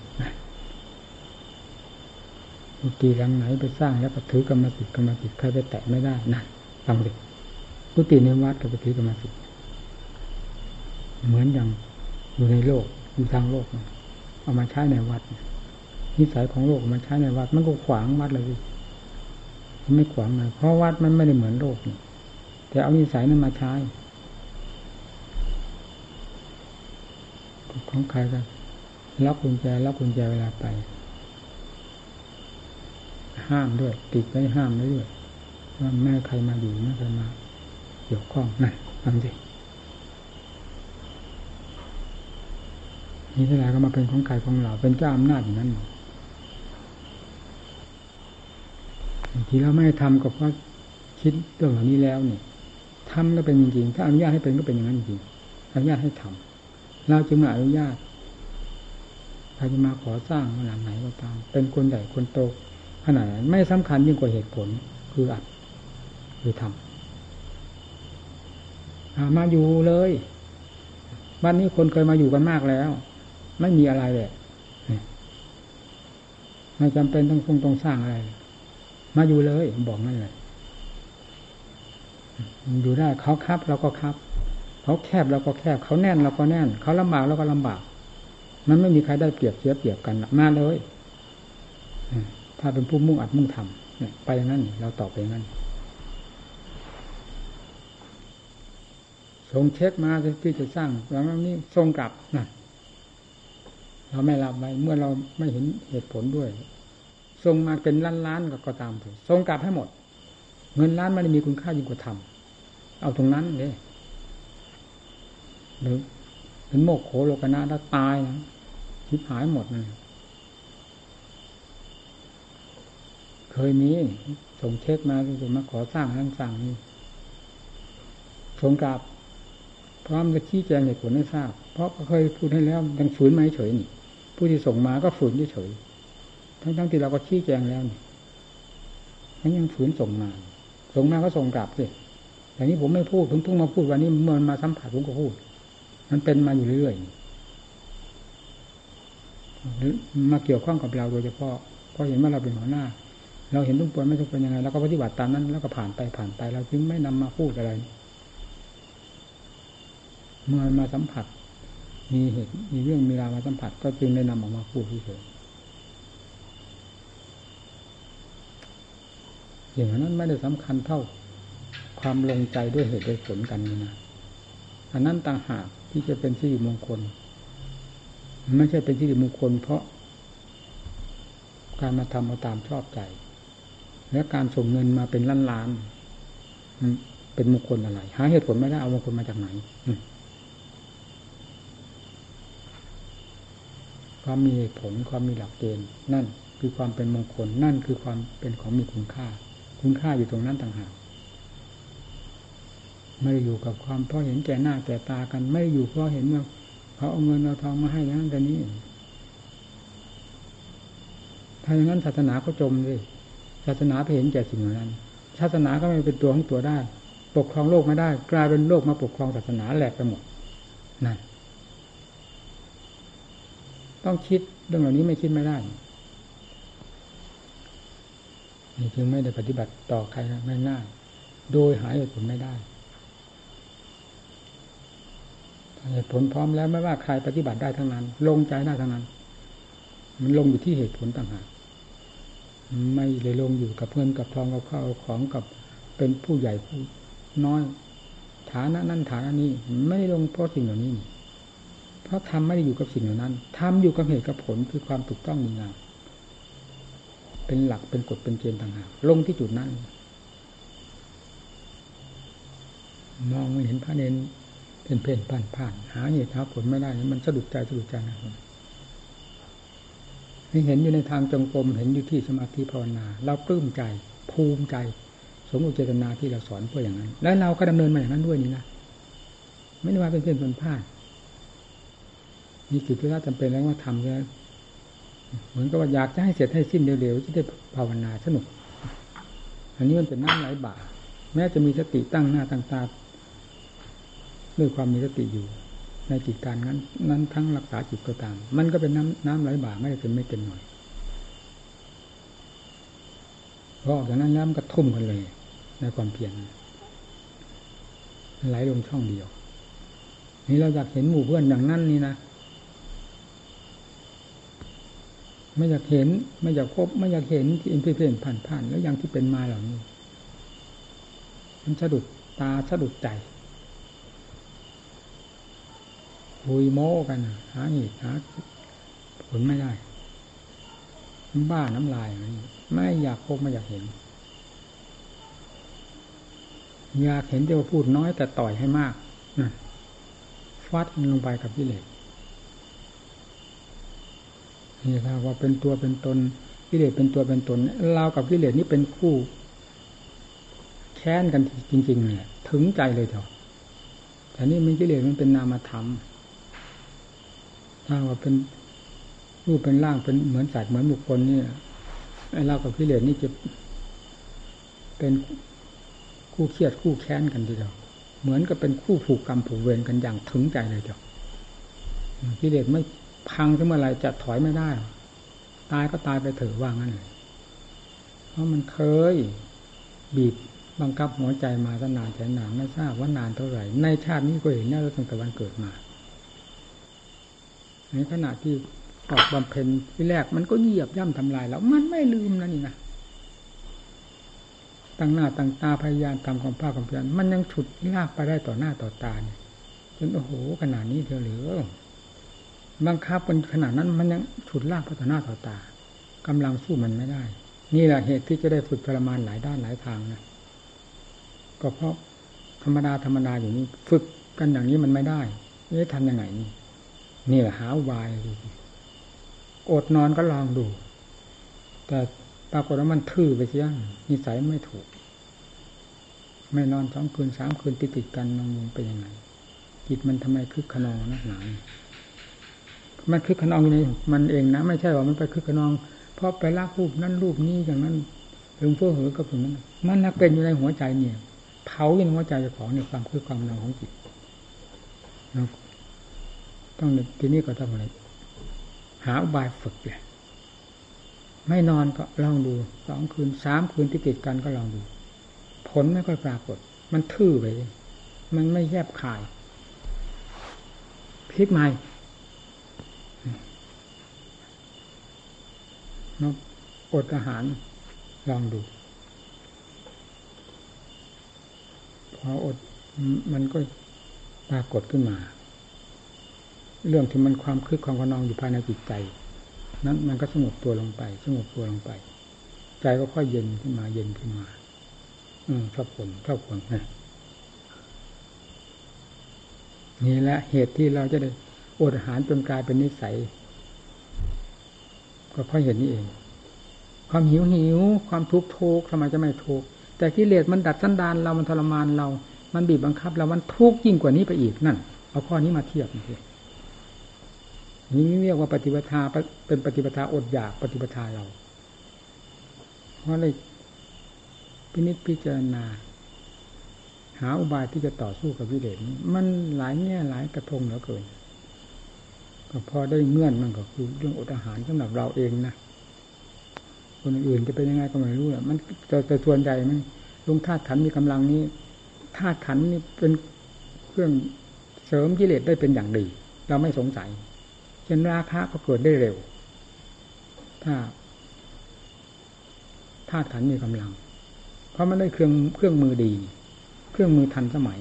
กุฏิหลังไหนไปสร้างแล้วก็ถือกรรมสิทธิ์กรรมสิทธิ์ใครไปแตะไม่ได้นั่นฟังดิกุฏิในวัดก็ไปถือกรรมสิทธิ์เหมือนอย่างอยู่ในโลกอยู่ทางโลกเอามาใช้ในวัดนิสัยของโลกมาใช้ในวัดมันก็ขวางวัดเลยไม่ขวางนะเพราะวัดมันไม่ได้เหมือนโลกนี่แต่เอานิสัยนั้นมาใช้ของใครกันล็อกกุญแจล็อกกุญแจเวลาไปห้ามด้วยติดไว้ห้ามไว้ด้วยว่าแม่ใครมาอยู่แม่ใครมาเกี่ยวข้องนั่นทำสินี่ที่ไหนก็มาเป็นของใครของเราเป็นเจ้าอำนาจอย่างนั้นทีเราไม่ทำก็เพราะคิดเรื่องเหล่านี้แล้วเนี่ยทำก็เป็นจริงๆถ้าอนุญาตให้เป็นก็เป็นอย่างนั้นจริงอนุญาตให้ทำเราจึงมาอนุญาตใครจะมาขอสร้างหลังไหนก็ตามเป็นคนใหญ่คนโตขนาดไหนไม่สำคัญยิ่งกว่าเหตุผลคืออัดคือทำมาอยู่เลยบ้านนี้คนเคยมาอยู่กันมากแล้วไม่มีอะไรเลยไม่จำเป็นต้องคงต้องสร้างอะไรมาอยู่เลยบอกนั่นเลยอยู่ได้เขาคับเราก็คับเขาแคบเราก็แคบเขาแน่นเราก็แน่นเขาลำบากเราก็ลำบากมันไม่มีใครได้เปรียบเสียเปรียบกันมาเลยถ้าเป็นผู้มุ่งอัดมุ่งทำเนี่ยไปอย่างนั้นเราตอบไปอย่างนั้นส่งเช็คมาที่จะสร้างแล้วนี้ส่งกลับนะเราไม่รับไว้เมื่อเราไม่เห็นเหตุผลด้วยส่งมาเป็นล้านล้านก็ตามเถอะส่งกลับให้หมดเงินล้านไม่ได้มีคุณค่ายิ่งกว่าทำเอาตรงนั้นเลยหรือเป็นโมกโขโลกนาแล้วตายนะชิบหายหมดนะเคยมีส่งเช็คมาจะมาขอสร้างนั่นสร้างนี่ส่งกลับพร้อมจะชี้แจงเหตุผลให้ทราบเพราะเคยพูดให้แล้วยังฝืนไม่เฉยนี่ผู้ที่ส่งมาก็ฝืนเฉยทั้งๆที่เราก็ชี้แจงแล้วนี่มันยังฝืนส่งมาส่งมาก็ส่งกลับสิอย่างนี้ผมไม่พูดเพิ่งเพิ่งมาพูดวันนี้เมื่อมาสัมผัสผมก็พูดมันเป็นมาอยู่เรื่อยๆมาเกี่ยวข้องกับเราโดยเฉพาะเพราะเห็นว่าเราเป็นหัวหน้าเราเห็นทุกคนไม่ทุกคนยังไงเราก็ปฏิบัติตามนั้นแล้วก็ผ่านไปผ่านไปเราจึงไม่นำมาพูดอะไรเมื่อมาสัมผัสมีเหตุมีเรื่องมีราวมาสัมผัสก็จึงได้นำออกมาพูดเฉยอย่างนั้นไม่ได้สำคัญเท่าความลงใจด้วยเหตุด้วยผลกันนี่นะอันนั้นต่างหากที่จะเป็นสิริมงคลไม่ใช่เป็นสิริมงคลเพราะการมาทำเอาตามชอบใจและการส่งเงินมาเป็นล้านล้านเป็นมงคลอะไรหาเหตุผลไม่ได้เอามงคลมาจากไหนความมีเหตุผลความมีหลักเกณฑ์นั่นคือความเป็นมงคลนั่นคือความเป็นของมีคุณค่าคุณค่าอยู่ตรงนั้นต่างหากไม่ได้อยู่กับความเพราะเห็นแก่หน้าแก่ตากันไม่ได้อยู่เพราะเห็นว่าเขาเอาเงินเอาทองมาให้อย่างนั้นแต่นี้ถ้าอย่างนั้นศาสนาก็จมเลยศาสนาไปเห็นแก่สิ่งเหล่านั้นศาสนาก็ไม่เป็นตัวของตัวได้ปกครองโลกไม่ได้กลายเป็นโลกมาปกครองศาสนาแหลกไปหมดนั่นต้องคิดเรื่องเหล่านี้ไม่คิดไม่ได้นี่จึงไม่ได้ปฏิบัติต่อใครง่ายๆโดยหาเหตุผลไม่ได้เหตุผลพร้อมแล้วไม่ว่าใครปฏิบัติได้ทั้งนั้นลงใจได้ทั้งนั้นมันลงอยู่ที่เหตุผลต่างหากไม่เลยลงอยู่กับเพื่อนกับทองกับข้าวของกับเป็นผู้ใหญ่ผู้น้อยฐานะนั้นฐานะนี้ไม่ได้ลงเพราะสิ่งเหล่านี้เพราะทำไม่ได้อยู่กับสิ่งเหล่านั้นทำอยู่กับเหตุกับผลคือความถูกต้องดีงามเป็นหลักเป็นกฎเป็นเกณฑ์ต่างหากลงที่จุดนั้นมองไม่เห็นพระเนรเป็นเพ่นผ่านผ่านหาเหตุหาผลไม่ได้มันสะดุดใจสะดุดใจนะครับนี่เห็นอยู่ในทางจงกรมเห็นอยู่ที่สมาธิภาวนาเราปลื้มใจภูมิใจสมอุเจตนาที่เราสอนเพื่ออย่างนั้นและเราก็ดำเนินมาอย่างนั้นด้วยนี่นะไม่ได้ว่าเป็นเพ่นผ่านผ่านมีกิจธุระจำเป็นแล้วว่าทำแล้วเหมือนกับว่าอยากจะให้เสร็จให้สิ้นเร็วๆจะได้ภาวนาสนุกอันนี้มันเป็นน้ำไหลบ่าแม้จะมีสติตั้งหน้าตั้งตาด้วยความมีสติอยู่ในจิตการนั้นนั้นทั้งรักษาจิตก็ตามมันก็เป็นน้ำน้ำไหลบ่าไม่ได้เป็นไม่เป็นหน่อยพอออกจากนั้นแล้วมันก็ทุ่มกันเลยในความเพียรไหลลงช่องเดียวนี่เราอยากเห็นหมู่เพื่อนอย่างนั้นนี่นะไม่อยากเห็นไม่อยากพบไม่อยากเห็นที่เอ็นเพ่นผ่านผ่านแล้วยังที่เป็นมาเหล่านี้มันสะดุดตาสะดุดใจคุยโม้กันหาเหตุหาผลไม่ได้บ้าน้ำลายไม่อยากพบไม่อยากเห็นอยากเห็นแต่ว่าพูดน้อยแต่ต่อยให้มากนะฟาดลงไปกับกิเลสนี่ถ้าว่าเป็นตัวเป็นตนกิเลสเป็นตัวเป็นตนเรากับกิเลสนี่เป็นคู่แค้นกันจริงๆเนี่ยถึงใจเลยเถอะแต่นี่มันกิเลสมันเป็นนามธรรมถ้าว่าเป็นรูปเป็นร่างเป็นเหมือนสัตว์เหมือนบุคคลนี่ไอ้เรากับกิเลสนี่จะเป็นคู่เครียดคู่แค้นกันทีเดียวเหมือนกับเป็นคู่ผูกกรรมผูกเวรกันอย่างถึงใจเลยเดียวกิเลสไม่พังขึ้นเมื่อไรจะถอยไม่ได้ตายก็ตายไปเถอะว่างั้นเลยเพราะมันเคยบีบบังคับหัวใจมาตั้งนานแสนนานไม่ทราบว่านานเท่าไหร่ในชาตินี้ก็เห็นแล้วตั้งแต่วันเกิดมาในขณะที่ออกบำเพ็ญที่แรกมันก็เหยียบย่ำทำลายแล้วมันไม่ลืมนะนี่นะตั้งหน้าตั้งตาพยายามทำความภาคความเพียรมันยังฉุดลากไปได้ต่อหน้าต่อตาเนี่ยจนโอ้โหขนาดนี้เธอหรือบังคับเป็นขนาดนั้นมันยังฉุดลากไปต่อหน้าต่อตากำลังสู้มันไม่ได้นี่แหละเหตุที่จะได้ฝึกทรมานหลายด้านหลายทางนะก็เพราะธรรมดาธรรมดาอยู่นี้ฝึกกันอย่างนี้มันไม่ได้จะทำยังไงนี่นี่แหละหาอุบายอดนอนก็ลองดูแต่ปรากฏว่ามันทื่อไปเสียนิสัยไม่ถูกไม่นอนสองคืนสามคืนติดติดกันนอนเป็นยังไงจิตมันทำไมคึกขนองนักหนามันคึกขนองอยู่ในมันเองนะไม่ใช่ว่ามันไปคึกขนองเพราะไปรักรูปนั่นรูปนี้อย่างนั้นถึงเพื่อเหอกับถึงนั้นมันนักเป็นอยู่ในหัวใจเนี่ยเผาอยู่ในหัวใจของเนี่ยความคึกความนองของจิตเราต้องทีนี้ก็ต้องอะไรหาอุบายฝึกเลยไม่นอนก็ลองดูสองคืนสามคืนที่ติดกันก็ลองดูผลไม่ค่อยปรากฏมันทื่อไปมันไม่แยบคายพลิกใหม่นกอดอาหารลองดูพออดมันก็ปรากฏขึ้นมาเรื่องที่มันความคึกความขนองอยู่ภายในจิตใจนั้นมันก็สงบตัวลงไปสงบตัวลงไปใจก็ค่อยเย็นขึ้นมาเย็นขึ้นมาอืมชอบผลชอบผลนะนี่แหละเหตุที่เราจะได้อดอาหารจนกลายเป็นนิสัยก็เพราะเห็นนี่เองความหิวหิวความทุกข์ทุกข์ทำไมจะไม่ทุกข์แต่กิเลสมันดัดสันดานเรามันทรมานเรามันบีบบังคับเรามันทุกข์ยิ่งกว่านี้ไปอีกนั่นเอาข้อนี้มาเทียบนี่นี่เรียกว่าปฏิปทาเป็นปฏิปทาอดอยากปฏิปทาเราเพราะเลยพินิจพิจารณาหาอุบายที่จะต่อสู้กับกิเลสมันหลายแง่หลายกระทงเหลือเกินก็พอได้เงื่อนมันก็คือเรื่องอดอาหารสำหรับเราเองนะคนอื่นจะเป็นยังไงก็ไม่รู้อ่ะมันแต่แต่ส่วนใหญ่มันลงธาตุขันธ์มีกำลังนี้ธาตุขันธ์นี่เป็นเครื่องเสริมกิเลสได้เป็นอย่างดีเราไม่สงสัยเช่นราคะก็เกิดได้เร็วถ้าธาตุขันธ์มีกำลังเพราะมันได้เครื่องเครื่องมือดีเครื่องมือทันสมัย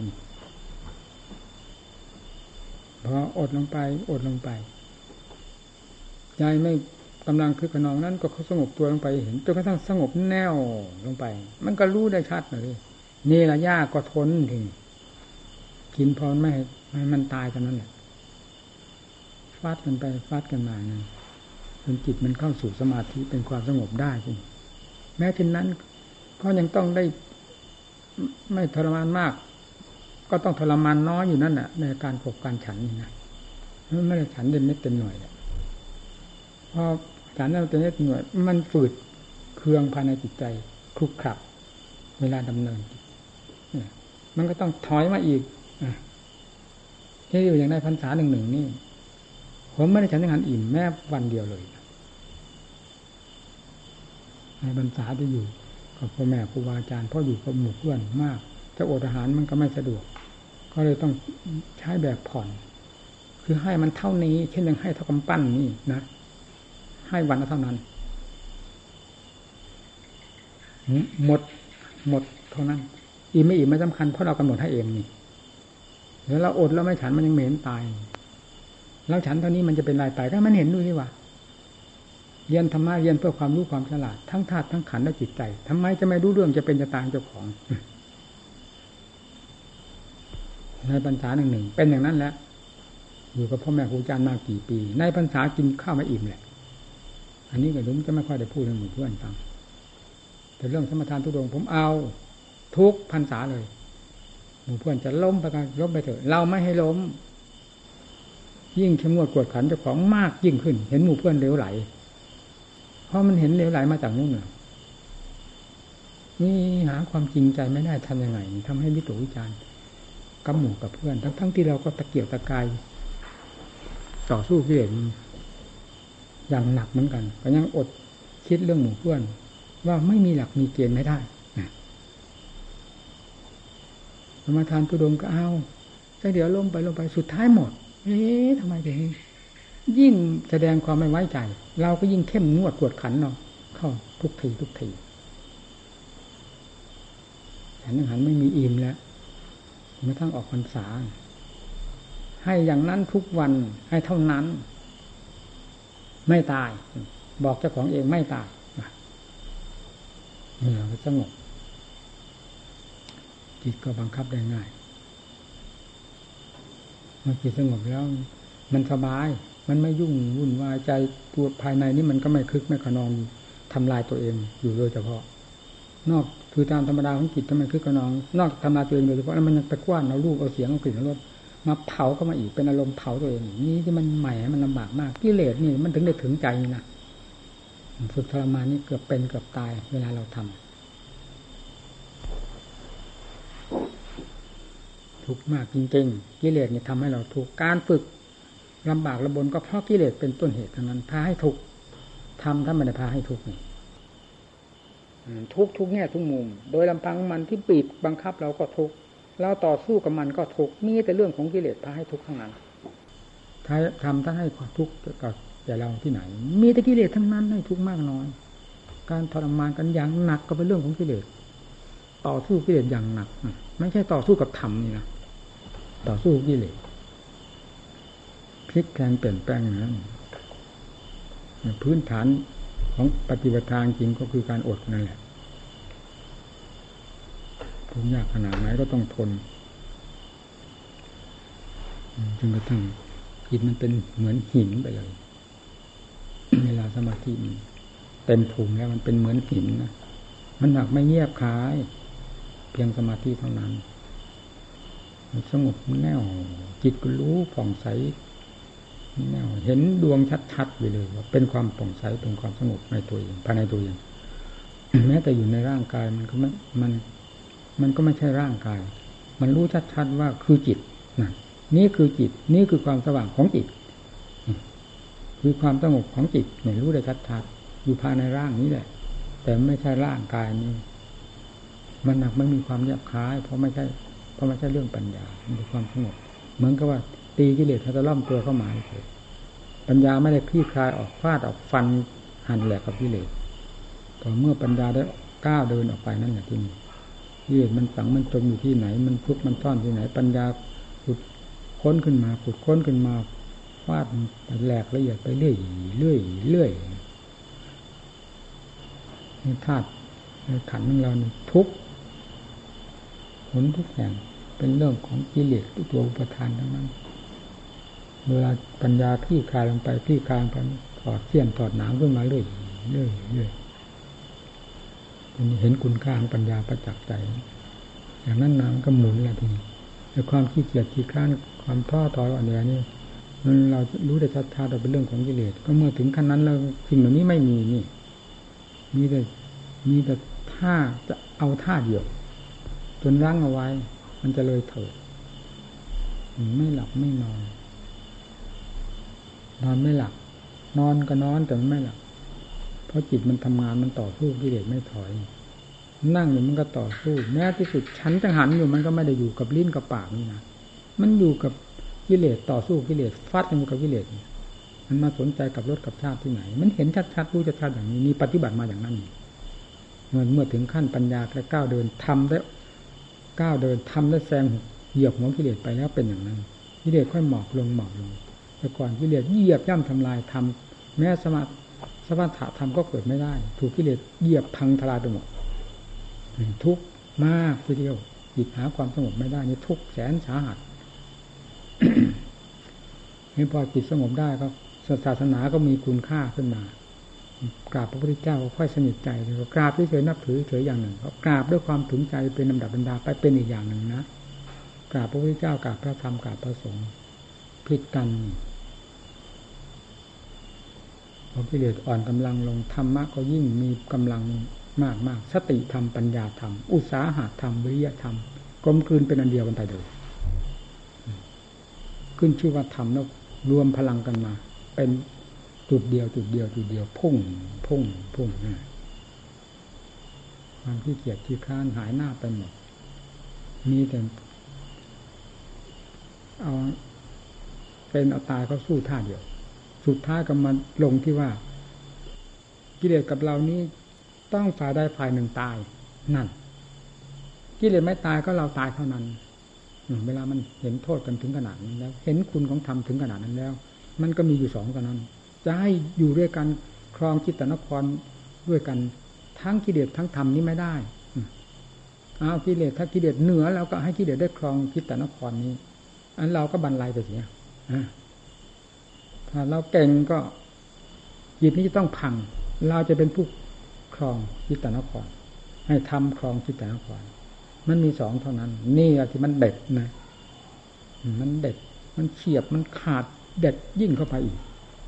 พออดลงไปอดลงไปใจไม่กำลังคึกขนองนั้นก็เขาสงบตัวลงไปเห็นจนกระทั่งสงบแน่วลงไปมันก็รู้ได้ชัดเลยนี่ละยากก็ทนถึงกินพอไม่ให้มันตายกันนั่นแหละฟาดกันไปฟาดกันมานะจนจิตมันเข้าสู่สมาธิเป็นความสงบได้จริงแม้เช่นนั้นก็ยังต้องได้ไม่ทรมานมากก็ต้องทรมานน้อยอยู่นั่นน่ะในการขบการฉันนี่นะไม่ได้ฉันเต็มเม็ดเต็มหน่วยแหละพอฉันแล้วเต็มเม็ดเต็มหน่วยมันฝืดเคืองภายในจิตใจคลุกคลักเวลาดำเนินมันก็ต้องถอยมาอีกที่อยู่อย่างในพรรษาหนึ่งหนึ่งนี่ผมไม่ได้ฉันงานอิ่มแม้วันเดียวเลยในพรรษาที่อยู่กับพ่อแม่ครูบาอาจารย์พ่ออยู่กับหมู่เพื่อนมากจะอดอาหารมันก็ไม่สะดวกก็เลยต้องใช้แบบผ่อนคือให้มันเท่านี้เช่นยังให้เท่ากำปั้นนี่นะให้วันละเท่านั้นหมดหมดเท่านั้นอิ่มไม่อิ่มไม่สำคัญเพราะเรากำหนดให้เองนี่แล้วเราอดแล้วไม่ฉันมันยังเหม็นตายแล้วฉันเท่านี้มันจะเป็นลายตายก็มันเห็นดูสิว่าเรียนธรรมะเรียนเพื่อความรู้ความฉลาดทั้งธาตุทั้งขันธ์และจิตใจทำไมจะไม่รู้เรื่องจะเป็นจะตางเจ้าของในพรรษาหนึ่งหนึ่งเป็นอย่างนั้นแหละอยู่กับพ่อแม่ครูอาจารย์มากี่ปีในพรรษากินข้าวไม่อิ่มแหละอันนี้ก็ผมจะไม่ค่อยได้พูดให้หมู่เพื่อนฟังแต่เรื่องสมถานทุดงผมเอาทุกพรรษาเลยหมู่เพื่อนจะล้มไปกันล้มไปเถอะเราไม่ให้ล้มยิ่งเข้มงวดกวดขันเจ้าของมากยิ่งขึ้นเห็นหมู่เพื่อนเหลวไหลเพราะมันเห็นเหลวไหลมาจากนู่นน่ะนี่หาความจริงใจไม่ได้ทำยังไงทำให้วิตกวิจารณ์กับหมู่กับเพื่อนทั้งทั้งที่เราก็ตะเกียกตะกายต่อสู้กิเลสอย่างหนักเหมือนกันก็ยังอดคิดเรื่องหมู่เพื่อนว่าไม่มีหลักมีเกณฑ์ไม่ได้สมทานทุดงก็เอาแต่เดี๋ยวลงไปลงไปสุดท้ายหมดเอ๊ะทำไมถึงยิ่งแสดงความไม่ไว้ใจเราก็ยิ่งเข้มงวดกวดขันเนาะเข้าทุกทีทุกทีฉันยังหันไม่มีอิ่มแล้วไม่ทั้งออกพรรษาให้อย่างนั้นทุกวันให้เท่านั้นไม่ตายบอกเจ้าของเองไม่ตายนี่เราสงบจิตก็บังคับได้ง่ายเมื่อจิตสงบแล้วมันสบายมันไม่ยุ่งวุ่นวายใจตัวภายในนี่มันก็ไม่คึกไม่ขนองทำลายตัวเองอยู่โดยเฉพาะนอกคือตามธรรมดาของจิตทำไมคึกขนองนอกทำลายตัวเองโดยเฉพาะแล้วมันยังไปกว้านเอารูปเอาเสียงเอากลิ่นเอารสมาเผาก็มาอีกเป็นอารมณ์เผาตัวเองนี่ที่มันใหม่มันลำบากมากกิเลสนี่มันถึงได้ถึงใจนี่นะฝึกทรมานนี่เกือบเป็นเกือบตายเวลาเราทำทุกข์มากจริงๆกิเลสนี่ทำให้เราทุกข์การฝึกลำบากระบนก็เพราะกิเลสเป็นต้นเหตุทั้งนั้นพาให้ทุกข์ทำถ้าไม่ได้พาให้ทุกข์นี่ทุกทุกแง่ทุกมุมโดยลำพังมันที่บีบบังคับเราก็ทุกข์เราต่อสู้กับมันก็ทุกข์มีแต่เรื่องของกิเลสพาให้ทุกข์ทั้งนั้นถ้าทำถ้าให้ทุกข์กับแต่เราที่ไหนมีแต่กิเลสทั้งนั้นให้ทุกข์มากน้อยการทรมานกันอย่างหนักก็เป็นเรื่องของกิเลสต่อสู้กิเลสอย่างหนักไม่ใช่ต่อสู้กับธรรมนี่นะต่อสู้กิเลสพลิกแปลงเปลี่ยนแปลงนั้นพื้นฐานของปฏิบัติทางจริงก็คือการอดนั่นแหละทุกข์ยากขนาดไหนก็ต้องทนจนกระทั่งจิตมันเป็นเหมือนหินไปเลยเวลาสมาธิมันเต็มภูมิแล้วมันเป็นเหมือนหินนะมันหนักไม่เงียบคายเพียงสมาธิเท่านั้นมันสงบแน่วจิตก็รู้ผ่องใสแน่วเห็นดวงชัดๆไปเลยว่าเป็นความผ่องใสเป็นความสงบในตัวเองภายในตัวเองแม้แต่อยู่ในร่างกายมันก็ไม่มันมันก็ไม่ใช่ร่างกายมันรู้ชัดๆว่าคือจิตนั่นนี่คือจิตนี่คือความสว่างของจิตคือความสงบของจิตเนี่ยรู้ได้ชัดๆอยู่ภายในร่างนี้แหละแต่ไม่ใช่ร่างกายนี้มันหนักไม่มีความแยบคายเพราะไม่ใช่เพราะไม่ใช่เรื่องปัญญามันเป็นความสงบเหมือนกับว่าตีกิเลสเขาจะล่อมตัวเข้ามาเฉยปัญญาไม่ได้คลี่คลายออกฟาดออกฟันหั่นแหลกกับกิเลสต่อเมื่อปัญญาได้ก้าวเดินออกไปนั่นแหละที่นี่กิเลสมันฝังมันจมอยู่ที่ไหนมันซุกมันซ่อนที่ไหนปัญญาขุดค้นขึ้นมาขุดค้นขึ้นมาฟาดไปแหลกละเอียดไปเรื่อยเรื่อยเรื่อยนี่ธาตุในขันธ์ของเรานี่ทุกผลทุกอย่างเป็นเรื่องของกิเลสตัวอุปทานทั้งนั้นเวลาปัญญาพี่คลายลงไปพี่คลายลงไปถอดเสี้ยนถอดหนามขึ้นมาเรื่อยเรื่อยเรื่อยเห็นคุณค่าของปัญญาประจักษ์ใจอย่างนั้นน้ำก็หมุนแล้วทีนี้แต่ความขี้เกียจขี้คร้านความท้อถอยอ่อนแอนี่มันเรารู้ได้ชัดๆว่าเป็นเรื่องของกิเลสก็เมื่อถึงขั้นนั้นแล้วสิ่งเหล่านี้ไม่มีนี่มีแต่มีแต่ท่าจะเอาท่าเดียวจนรั้งเอาไว้มันจะเลยเถิดไม่หลับไม่นอนนอนไม่หลับนอนก็นอนแต่มันไม่หลับเพราะจิตมันทำงานมันต่อสู้กิเลสไม่ถอยนั่งอยู่มันก็ต่อสู้แม้ที่สุดฉันจะหันอยู่มันก็ไม่ได้อยู่กับลิ้นกับปากนี่นะมันอยู่กับกิเลสต่อสู้กิเลสฟาดกันอยู่กับกิเลสมันมาสนใจกับรสกับชาติที่ไหนมันเห็นชัดๆรู้ชัดๆอย่างนี้นี่ปฏิบัติมาอย่างนั้นเมื่อเมื่อถึงขั้นปัญญาและก้าวเดินทำได้ก้าวเดินทำได้แซงเหยียบหัวกิเลสไปแล้วเป็นอย่างนั้นกิเลสค่อยหมอบลงหมอบลงแต่ก่อนกิเลสเหยียบย่ำทำลายทำแม้สมาสมถะธรรมก็เกิดไม่ได้ถูกกิเลสเหยียบพังทลายไปหมดทุกข์มากทีเดียวจิตหาความสงบไม่ได้นี่ทุกข์แสนสาหัส นี่พอจิตสงบได้ก็ศาสนาก็มีคุณค่าขึ้นมากราบพระพุทธเจ้าก็ค่อยสนิทใจเลยกราบเฉยๆนับถือเฉยอย่างหนึ่งก็กราบด้วยความถึงใจเป็นลำดับบรรดาไปเป็นอีกอย่างหนึ่งนะกราบพระพุทธเจ้ากราบพระธรรมกราบพระสงฆ์ผิดกันพอกิเลสอ่อนกำลังลงธรรมะก็ยิ่งมีกำลังมากมากสติธรรมปัญญาธรรมอุตสาหะธรรมวิริยะธรรมกลมกลืนเป็นอันเดียวกันไปเลยขึ้นชื่อว่าธรรมแล้วรวมพลังกันมาเป็นจุดเดียวจุดเดียวจุดเดียวพุ่งพุ่งพุ่งความขี้เกียจขี้คร้านหายหน้าไปหมดมีแต่เอาเป็นเอาตายเขาสู้ท่าเดียวสุดท้ายก็มาลงที่ว่ากิเลสกับเรานี้ต้องฝ่ายใดฝ่ายหนึ่งตายนั่นกิเลสไม่ตายก็เราตายเท่านั้นเวลามันเห็นโทษกันถึงขนาดนั้นแล้วเห็นคุณของธรรมถึงขนาดนั้นแล้วมันก็มีอยู่สองกันนั้นจะให้อยู่ด้วยกันครองจิตตนครด้วยกันทั้งกิเลสทั้งธรรมนี้ไม่ได้เอากิเลสถ้ากิเลสเหนือแล้วก็ให้กิเลสได้ครองจิตตนครนี้อันเราก็บรรลัยไปเสียถ้าเราเก่งก็จิตนี้จะต้องพังเราจะเป็นผู้ครองจิตตนครให้ทำครองจิตตนครมันมีสองเท่านั้นนี่อะที่มันเด็ดนะมันเด็ดมันเฉียบมันขาดเด็ดยิ่งเข้าไปอีก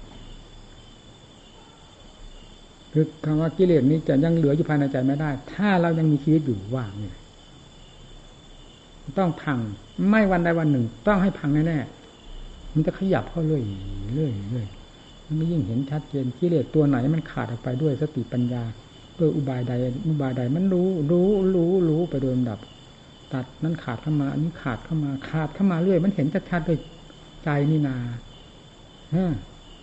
คือคำว่ากิเลสนี้จะยังเหลืออยู่ภายในใจไม่ได้ถ้าเรายังมีชีวิตอยู่ว่างเนี่ยต้องพังไม่วันใดวันหนึ่งต้องให้พังแน่ๆมันจะขยับเข้าเรื่อยเรื่อยเรื่อยมันก็ยิ่งเห็นชัดเจนกิเลสตัวไหนมันขาดออกไปด้วยสติปัญญาด้วยอุบายใดอุบายใดมันรู้รู้รู้รู้ไปโดยลำดับตัดนั้นขาดเข้ามาอันนี้ขาดเข้ามาขาดเข้ามาเรื่อยมันเห็นชัดๆด้วยใจนี่นาฮะ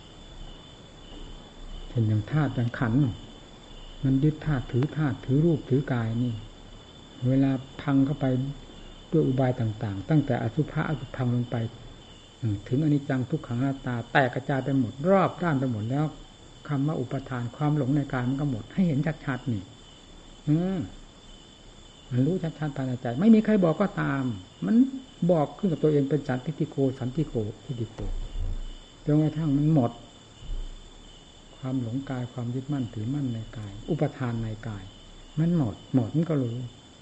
เห็นอย่างธาตุอย่างขันธ์มันยึดธาตุถือธาตุถือรูปถือกายนี่เวลาพังเข้าไปด้วยอุบายต่างๆตั้งแต่อสุภะอสุพังลงไปถึงอนิจจังทุกขังอนัตตาแตกกระจายไปหมดรอบด้านไปหมดแล้วคำว่าอุปทานความหลงในกายมันก็หมดให้เห็นชัดๆนี่อืมมันรู้ชัดๆภายในใจไม่มีใครบอกก็ตามมันบอกขึ้นกับตัวเองเป็นสันทิฏฐิโกสันติโกทิฏฐิโกจนกระทั่งมันหมดความหลงกายความยึดมั่นถือมั่นในกายอุปทานในกายมันหมดหมดมันก็รู้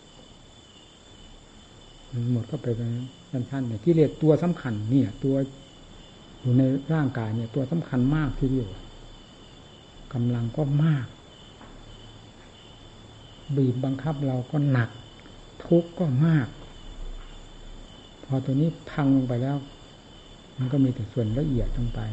มันหมดก็ไปเป็นชั้นๆเนี่ยกิเลสตัวสำคัญเนี่ยตัวอยู่ในร่างกายเนี่ยตัวสำคัญมากทีเดียวกำลังก็มากบีบบังคับเราก็หนักทุกข์ก็มากพอตัวนี้พังลงไปแล้วมันก็มีแต่ส่วนละเอียดลงไป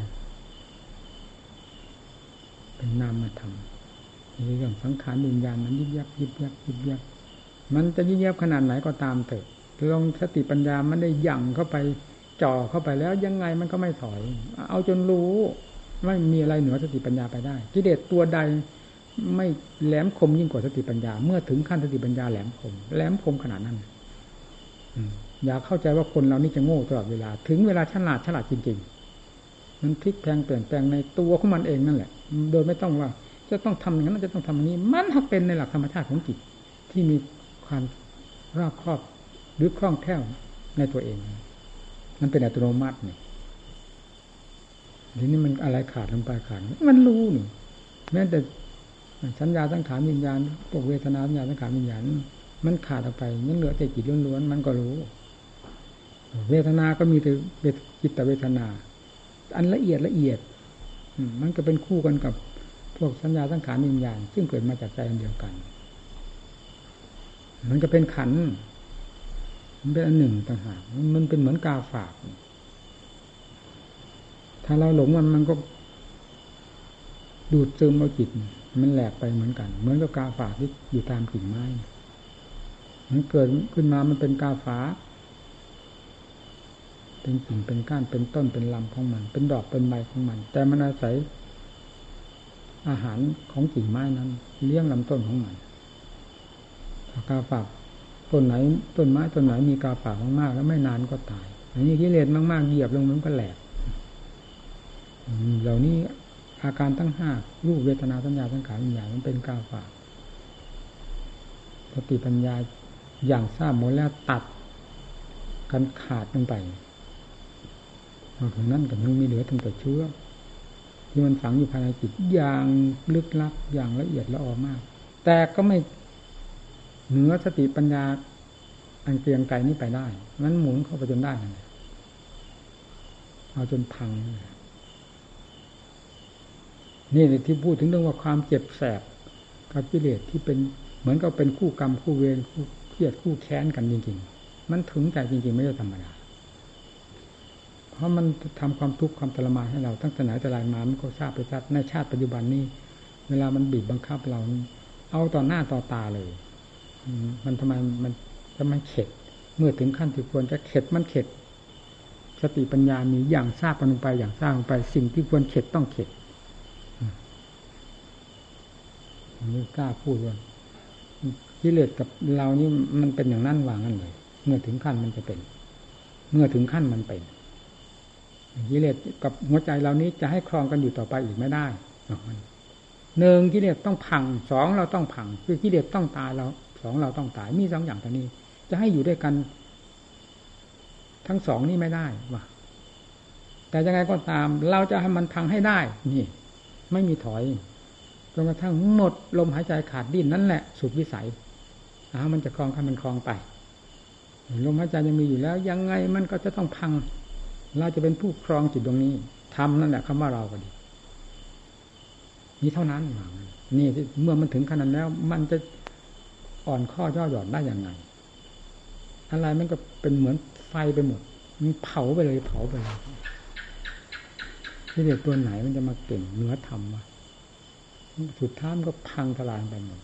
เป็นนามธรรมในเรื่องสังขารวิญญาณมันยิบยับยิบยับยิบยับมันจะยิบยับขนาดไหนก็ตามเถอะลงสติปัญญามันได้ยั่งเข้าไปจ่อเข้าไปแล้วยังไงมันก็ไม่ถอยเอาจนรู้ไม่มีอะไรเหนือสติปัญญาไปได้กิเลสตัวใดไม่แหลมคมยิ่งกว่าสติปัญญาเมื่อถึงขั้นสติปัญญาแหลมคมแหลมคมขนาดนั้นอย่าเข้าใจว่าคนเรานี่จะโง่ตลอดเวลาถึงเวลาฉลาดฉลาดจริงๆมันพลิกแพลงเปลี่ยนแปลงในตัวของมันเองนั่นแหละโดยไม่ต้องว่าจะต้องทำอย่างนั้นจะต้องทำอย่างนี้มันถ้าเป็นในหลักธรรมชาติของจิตที่มีความรอบครอบหรือคล่องแคล่วในตัวเองมันเป็นอัตโนมัตินี่ทีนี้มันอะไรขาดลงไปขาดมันรู้นี่แม้แต่สัญญาสังขารวิญญาณพวกเวทนาสัญญาสังขารวิญญาณมันขาดออกไปยังเหลือแต่จิตล้วนๆมันก็รู้เวทนาก็มีแต่จิตเวทนาอันละเอียดละเอียดมันก็เป็นคู่กันกับพวกสัญญาสังขารวิญญาณซึ่งเกิดมาจากใจอันเดียวกันมันก็เป็นขันธ์มันเป็นอันหนึ่งต่างหากมันเป็นเหมือนกาฝากถ้าเราหลงมันมันก็ดูดซึมเอาจิตมันแหลกไปเหมือนกันเหมือนกับกาฝากที่อยู่ตามกิ่งไม้มันเกิดขึ้นมามันเป็นกาฝากเป็นกิ่งเป็นก้านเป็นต้นเป็นลำของมันเป็นดอกเป็นใบของมันแต่มันอาศัยอาหารของกิ่งไม้นั้นเลี้ยงลำต้นของมันกาฝากต้นไหนต้นไม้ต้นไหนมีกาฝากมากๆแล้วไม่นานก็ตายอันนี้กิเลสมากๆเหยียบลงมันก็แหลกเหล่านี้อาการทั้งห้ารูปเวทนาสัญญาสังขารวิญญาณมันเป็นกาฝากสติปัญญาอย่างทราบหมดแล้วตัดกันขาดลงไปนอกจากนั้นก็ยังมีเหลือตั้งแต่เชื้อที่มันฝังอยู่ภายในจิตอย่างลึกลับอย่างละเอียดละออมากแต่ก็ไม่เหนือสติปัญญาอันเกรียงไกรนี้ไปได้มันหมุนเข้าไปจนได้เอาจนพังนี่ที่พูดถึงเรื่องว่าความเจ็บแสบกับกิเลสที่เป็นเหมือนกับเป็นคู่กรรมคู่เวรคู่เครียดคู่แค้นกันจริงๆมันถึงใจจริงๆไม่ใช่ธรรมดาเพราะมันทำความทุกข์ความทรมานให้เราตั้งแต่ไหนแต่ไรมามันก็ทราบไปชัดในชาติปัจจุบันนี้เวลามันบีบบังคับเราเอาต่อหน้าต่อตาเลยมันทำไมมันจะไม่เข็ดเมื่อถึงขั้นที่ควรจะเข็ดมันเข็ดสติปัญญามีอย่างทราบลงไปอย่างทราบลงไปสิ่งที่ควรเข็ดต้องเข็ดนี่กล้าพูดว่ากิเลสกับเรานี่มันเป็นอย่างนั้นวางกันเลยเมื่อถึงขั้นมันจะเป็นเมื่อถึงขั้นมันเป็นกิเลสกับหัวใจเรานี้จะให้ครองกันอยู่ต่อไปอีกไม่ได้หนึ่งกิเลสต้องพังสองเราต้องพังคือกิเลสต้องตายเราสองเราต้องตายมีสองอย่างตัวนี้จะให้อยู่ด้วยกันทั้งสองนี่ไม่ได้ว่ะแต่ยังไงก็ตามเราจะให้มันพังให้ได้นี่ไม่มีถอยจนกระทั่งหมดลมหายใจขาดดิ้นนั่นแหละสุดวิสัยอ้าวมันจะคลองคันมันคลองไปลมหายใจยังมีอยู่แล้วยังไงมันก็จะต้องพังเราจะเป็นผู้ครองจิตตรงนี้ทำนั่นแหละคำว่าเราก็ดีนี่เท่านั้นนี่เมื่อมันถึงขนาดแล้วมันจะอ่อนข้อย่อหย่อนได้อย่างไงอะไรมันก็เป็นเหมือนไฟไปหมดมันเผาไปเลยเผาไปเลยที่เด็กตัวไหนมันจะมาเก่งเนื้อธรรมวะสุดท้ายมันก็พังทลายไปหมด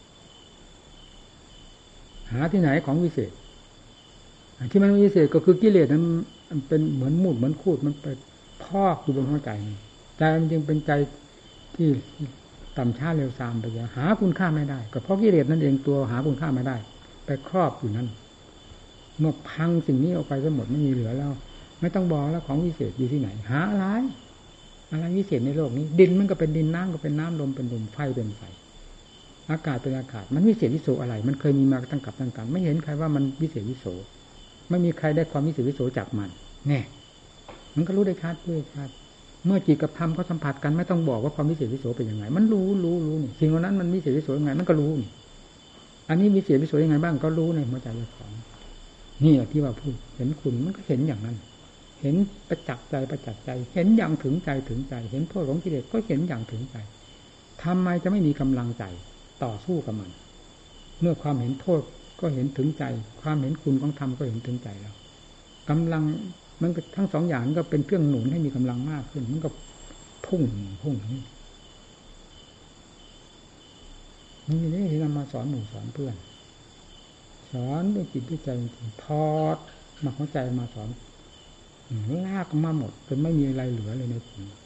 หาที่ไหนของวิเศษที่มันวิเศษก็คือกิเลสนั้นมันเป็นเหมือนมูดเหมือนคูดมันไปพอกอยู่บนหัวใจใจมันจึงเป็นใจที่ต่ำช้าเร็วซามไปอย่างหาคุณค่าไม่ได้ก็เพราะกิเลสนั่นเองตัวหาคุณค่าไม่ได้ไปครอบอยู่นั่นเมื่อพังสิ่งนี้ออกไปทั้งหมดไม่มีเหลือแล้วไม่ต้องบอกแล้วของวิเศษอยู่ที่ไหนหาอะไรอะไรวิเศษในโลกนี้ดินมันก็เป็นดินน้ำก็เป็นน้ำลมเป็นลมไฟเป็นไฟอากาศเป็นอากาศมันวิเศษวิโสอะไรมันเคยมีมาตั้งกับตั้งกันไม่เห็นใครว่ามันวิเศษวิโสไม่มีใครได้ความวิเศษวิโสจากมันแน่มันก็รู้ได้ชัดด้วยชัดเมื่อจิตกับธรรมเขาสัมผัสกันไม่ต้องบอกว่าความวิเศษวิโสเป็นยังไงมันรู้รู้รู้นี่สิ่งเหล่านั้นมันวิเศษวิโสยังไงมันก็รู้นี่อันนี้วิเศษวิโสยังไงบ้างก็รู้ในหัวใจเจ้าของนี่ที่ว่าพูดเห็นคุณมันก็เห็นอย่างนั้นเห็นประจักษ์ใจประจักษ์ใจเห็นอย่างถึงใจถึงใจเห็นโทษของกิเลสก็เห็นอย่างถึงใจทำไมจะไม่มีกำลังใจต่อสู้กับมันเมื่อความเห็นโทษก็เห็นถึงใจความเห็นคุณของธรรมก็เห็นถึงใจแล้วกำลังมันก็ทั้งสองอย่างก็เป็นเครื่องหนุนให้มีกำลังมากขึ้นมันก็พุ่งพุ่งนี่นี่ที่นำมาสอนหมู่สอนเพื่อนสอนด้วยจิตด้วยใจทอดมาเข้าใจมาสอนลากมาหมดจนไม่มีอะไรเหลือเลยในจิต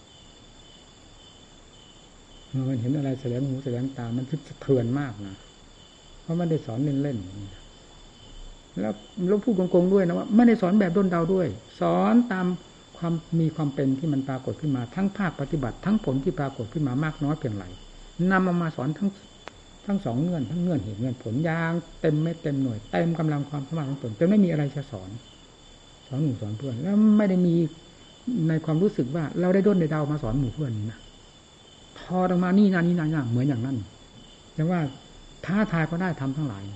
เมื่อมันเห็นอะไรแสดงหูแสดงตามันสะเทือนมากนะเพราะมันได้สอนเล่นๆแล้วเราพูดโกงๆด้วยนะว่าไม่ได้สอนแบบด้นเดาด้วยสอนตามความมีความเป็นที่มันปรากฏขึ้นมาทั้งภาคปฏิบัติทั้งผลที่ปรากฏขึ้นมามากน้อยเพียงไรนำมามาสอนทั้งทั้งสองเงื่อนทั้งเงื่อนเหตุเงื่อนผลยางเต็มเม็ดเต็มหน่วยเต็มกำลังความสามารถของตนจนไม่มีอะไรจะสอนสอนหมู่สอนเพื่อนแล้วไม่ได้มีในความรู้สึกว่าเราได้ด้นได้เดามาสอนหมู่เพื่อนนะพอออกมานี่นานี่นาเหมือนอย่างนั้นแต่ว่าท้าทายก็ได้ทำทั้งหลาย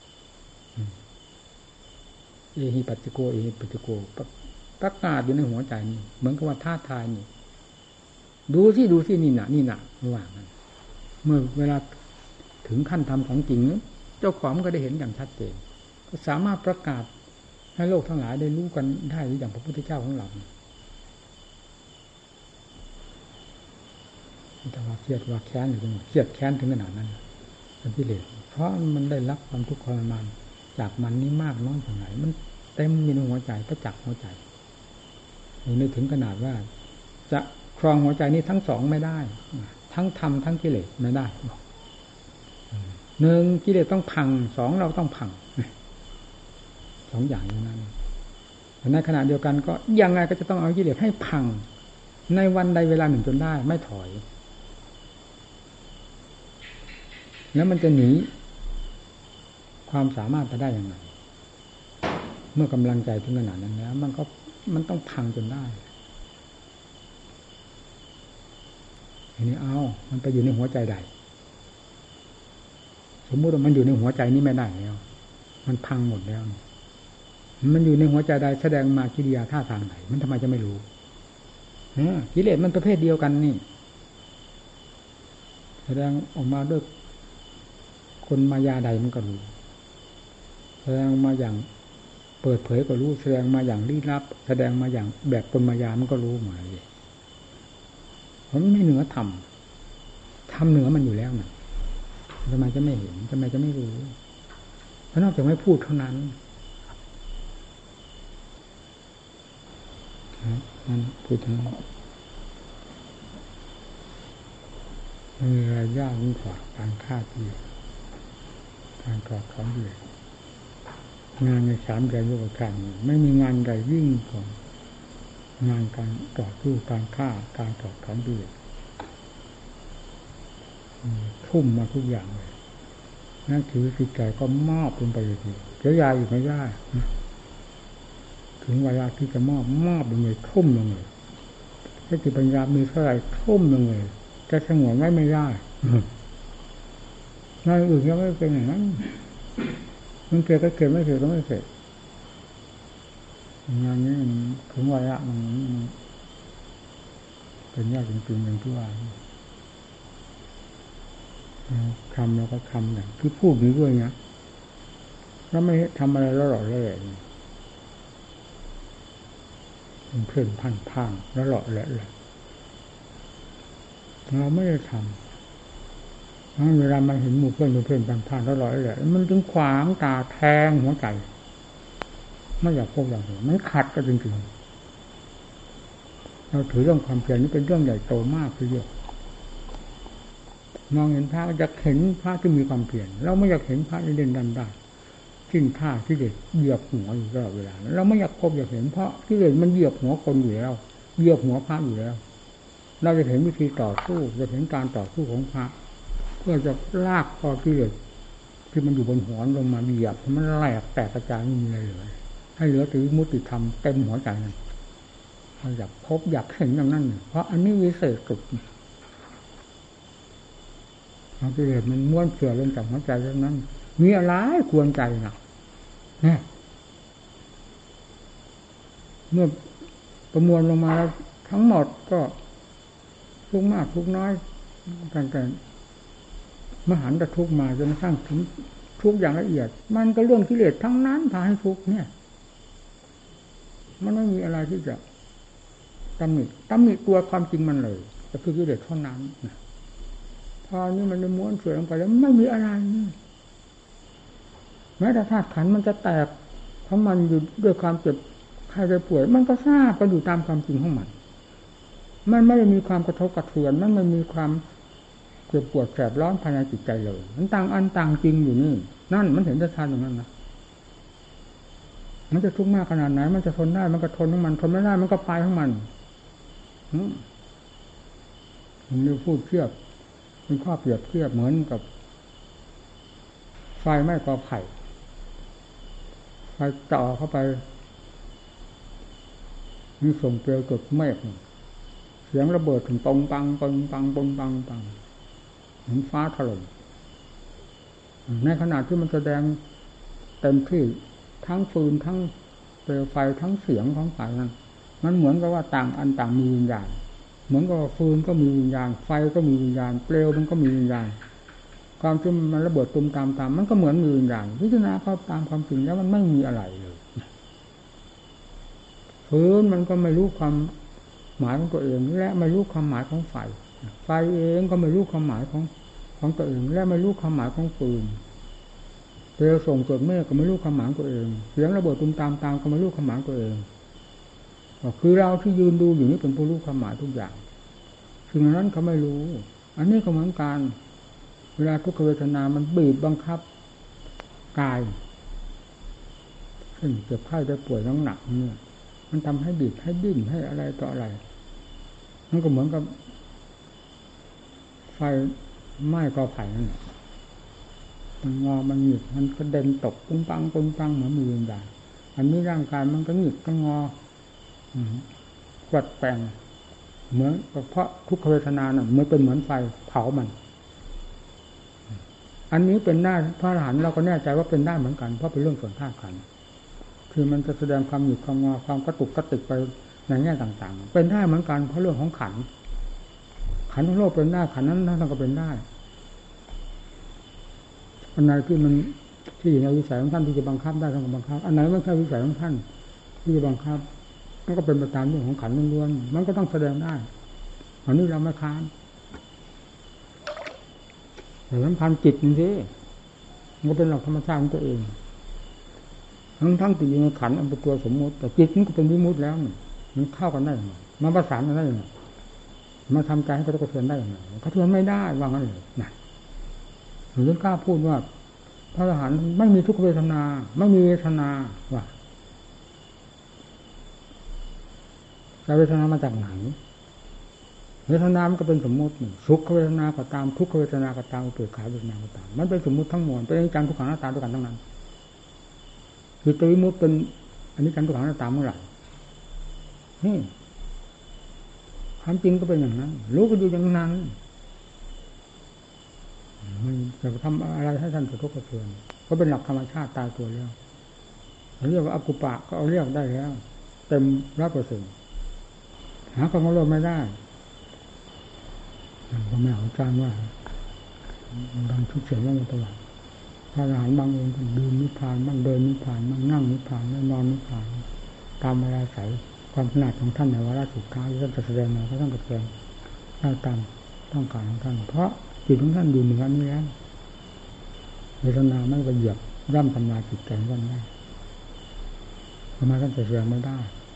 เอหิปัสสิโกเอหิปัสสิโกประกาศอยู่ในหัวใจนี่เหมือนกับว่าท้าทายนี่ดูสิดูสินี่น่ะนี่น่ะระหว่างนั้นเมื่อเวลาถึงขั้นทำของจริงเจ้าของก็ได้เห็นอย่างชัดเจนก็สามารถประกาศให้โลกทั้งหลายได้รู้กันได้อย่างพระพุทธเจ้าของเราแต่ว่าเครียดว่าแค้นอยู่ตรงเครียดแค้นถึงขนาดนั้นเป็นกิเลสเพราะมันได้รับความทุกข์ทรมานจากมันนี่มากน้อยเท่าไหร่มันเต็มมีในหัวใจประจักษ์หัวใจนึกถึงขนาดว่าจะครองหัวใจนี้ทั้งสองไม่ได้ทั้งธรรมทั้งกิเลสไม่ได้หนึ่งกิเลสต้องพังสองเราต้องพังสองอย่างอย่างนั้นในขณะเดียวกันก็ยังไงก็จะต้องเอากิเลสให้พังในวันใดเวลาหนึ่งจนได้ไม่ถอยแล้วมันจะหนีความสามารถไปได้ยังไงเมื่อกำลังใจถึงขนาดนั้นแล้วมันก็มันต้องพังจนได้ทีนี้เอามันไปอยู่ในหัวใจใดสมมุติว่ามันอยู่ในหัวใจนี้ไม่ได้แล้วมันพังหมดแล้วมันอยู่ในหัวใจใดแสดงมากิริยาท่าทางไหนมันทำไมจะไม่รู้กิเลสมันประเภทเดียวกันนี่แสดงออกมาด้วยคนมายาใดมันก็รู้แสดงมาอย่างเปิดเผยก็รู้แสดงมาอย่างลี้ลับแสดงมาอย่างแบบคนมายามันก็รู้หมายเลยมันไม่เหนือธรรมธรรมเหนือมันอยู่แล้วนะทำไมจะไม่เห็นทำไมจะไม่รู้เพราะนอกจากไม่พูดเท่านั้นนั่นพูดถึงมีอะไรยากยิ่งกว่าการฆ่าที่การกอดของเดือดงานในสามเดือนยุคการไม่มีงานใดยิ่งกว่างานการต่อสู้การฆ่าการกอดของเดือดทุ่มมาทุกอย่างเลยนั่นถือจิตใจก็มอบลงไปเลยทีเสียยาอยู่ไม่ได้ถึงเวลาที่จะมอบมอบลงเลยทุ่มลงเลยสติปัญญามีเท่าไหร่ทุ่มลงเลยจะสงวนไว้ไม่ได้งานอื่นก็ไม่เป็นอย่างนั้นมันเกิดก็เกิดไม่เกิดก็ไม่เกิดงานนี้ถึงเวลามันเป็นยากจริงๆอย่างที่ว่าคำเราก็คำอย่างที่พูดนี้ด้วยนะแล้วไม่ทำอะไรแล้วหล่อเล่เพื่อนพันพังแล้วหล่อเละเลยเราไม่ได้ทำเวลามันเห็นหมู่เพื่อนเพื่อนพันพังแล้วหล่อเละมันจึงขวางตาแทงหัวใจไม่อยากพบอย่างนี้มันขัดกันจริงๆเราถือเรื่องความเพียรนี้เป็นเรื่องใหญ่โตมากทีเดียวมองเห็นพระอยากเห็นพระที่มีความเพียรเราไม่อยากเห็นพระที่เด่นดันได้ทิ้งท่าที่เด็ดเหยียบหัวอยู่ตลอดเวลาเราไม่อยากพบอยากเห็นเพราะที่เด็ดมันเหยียบหัวคนอยู่แล้วเหยียบหัวพระอยู่แล้วเราจะเห็นวิธีต่อสู้จะเห็นการต่อสู้ของพระเพื่อจะลากคอที่เด็ดที่มันอยู่บนหัวลงมาเหยียบมันแหลกแตกกระจายไม่มีอะไรเลยให้เหลือแต่มุติธรรมเต็มหัวใจนั่นเราอยากพบอยากเห็นอย่างนั้นเพราะอันนี้วิเศษสุดกิเลสมันม้วนเสือลงจากหัวใจเท่านั้นมีอะไรควรใจนะเนี่ยเมื่อประมวลลงมาแล้วทั้งหมดก็ทุกมากทุกน้อยกันกันมหันต์ทุกมาจนกระทั่งถึงทุกอย่างละเอียดมันก็เรื่องกิเลสทั้งนั้นพาให้ทุกเนี่ยมันไม่มีอะไรที่จะตำหนิตำหนิตัวความจริงมันเลยก็คือกิเลสเท่านั้นนะพอนี่มันม้วนเสือลงไปแล้วไม่มีอะไรนี่แม้แต่ธาตุขันธ์มันจะแตกเพราะมันอยู่ด้วยความเจ็บใครจะป่วยมันก็ทราบก็อยู่ตามความจริงของมันมันไม่ได้มีความกระทบกระเทือนมันไม่มีความเจ็บปวดแสบร้อนภายในจิตใจเลยมันต่างอันต่างจริงอยู่นี่นั่นมันเห็นชัดๆอย่างนั้นนะมันจะทุกข์มากขนาดไหนมันจะทนได้มันก็ทนของมันทนไม่ได้มันก็ไปของมันมันนี่พูดเทียบเป็นข้อเปรียบเทียบเหมือนกับไฟไหม้กอไผ่ไฟจ่อเข้าไปมีส่งเปลวเกิดเมฆเสียงระเบิดถึงปงปังปงปังปงปังปังเหมือนฟ้าถล่มในขณะที่มันแสดงเต็มที่ทั้งฟืนทั้งเปลวไฟทั้งเสียงของไฟนั้นมันเหมือนกับว่าต่างอันต่างมีวิญญาณเหมือนกับฟืนก็มีวิญญาณไฟก็มีวิญญาณเปลวมันก็มีวิญญาณความที่มันระเบิดตุมตามตามมันก็เหมือนมีวิญญาณพิจารณาเข้าตามความจริงแล้วมันไม่มีอะไรเลยฟืนมันก็ไม่รู้ความหมายของตัวเองและไม่รู้ความหมายของไฟไฟเองก็ไม่รู้ความหมายของของตัวเองและไม่รู้ความหมายของฟืนเปลวส่งจดเมฆก็ไม่รู้ความหมายตัวเองเสียงระเบิดตุมตามตามก็ไม่รู้ความหมายตัวเองก็คือเราที่ยืนดูอยู่นี่เป็นผู้รู้ความหมายทุกอย่างสิ่งนั้นเขาไม่รู้อันนี้ก็เหมือนกันเวลาทุกขเวทนามันบีบบังคับกายซึ่งเจ็บไข้ได้ป่วยหนักๆเนี่ยมันทำให้บีบให้ดิ้นให้อะไรต่ออะไรมันก็เหมือนกับไฟไหม้กอไผ่นั่นแหละมันงอมันหงิกมันกระเด็นตกปุ้งปังปุ้งปังเหมือนมือวิญญาณอันนี้ร่างกายมันก็หงิกก็งอกวัดแปลงเหมือนเพราะทุกขเวทนาน่ะมันเป็นเหมือนไฟเผามันอันนี้เป็นหน้าพระอรหันต์เราก็แน่ใจว่าเป็นได้เหมือนกันเพราะเป็นเรื่องส่วนธาตุขันธ์คือมันจะแสดงความหยุดความงอความกระตุกกระติกไปในแง่ต่างๆเป็นได้เหมือนกันเพราะเรื่องของขันธ์ขันธ์ของโลกเป็นได้ขันธ์นั้นนั่นก็เป็นได้อันไหนที่มันที่อยู่ในวิสัยของท่านที่จะบังคับได้ท่านก็บังคับอันไหนไม่ใช่วิสัยของท่านที่จะบังคับมันก็เป็นไปตามเรื่องของขันธ์ล้วนๆมันก็ต้องแสดงได้อันนี้เราไม่ค้านแต่สำคัญจิตนี่สิมันก็เป็นหลักธรรมชาติของตัวเองทั้งทั้งติดอยู่ในขันธ์อันเป็นตัวสมมติแต่จิตมันก็เป็นวิมุตติแล้วมันเข้ากันได้ยังไงมาประสานกันได้ยังไงมาทำใจให้กระทบกระเทือนได้ยังไงกระเทือนไม่ได้ว่างั้นเลยนะหรือต้องกล้าพูดว่าพระอรหันต์ไม่มีทุกขเวทนาไม่มีเวทนาว่าแต่เวทนามาจากไหนเวทนามันก็เป็นสมมติสุขเวทนาก็ตามทุกขเวทนาก็ตามอุเบกขาเวทนาก็ตามมันเป็นสมมติทั้งมวลเป็นอนิจจังทุกขังอนัตตาด้วยกันทั้งนั้นคือตัววิมุตติเป็นอนิจจังทุกขังอนัตตาเมื่อไหร่นี่ความจริงก็เป็นอย่างนั้นรู้ก็อยู่อย่างนั้นมันจะทำอะไรให้ท่านกระทบกระเทือนก็เป็นหลักธรรมชาติตายตัวแล้วเรียกว่าอกุปะก็เอาเรียกได้แล้วเต็มร้อยเปอร์เซ็นต์หาความรู้ไม่ได้ก็ไม่เอาจ้างว่าบางทุกเสียงว่ามันตลอดพระอรหันต์บางองค์ดื่มนิพพานบ้างเดินนิพพานบ้างนั่งนิพพานบ้างนอนนิพพานตามเวลาใสความถนัดของท่านในวาระสุดท้ายที่ท่านจะแสดงมาก็ต้องแสดงได้ตามต้องการของท่านเพราะจิตของท่านอยู่เหนือนี้แล้วเวทนาไม่ไปเหยียบย่ำทำลายจิตใจท่านได้ทำไมท่านจะแสดงไม่ได้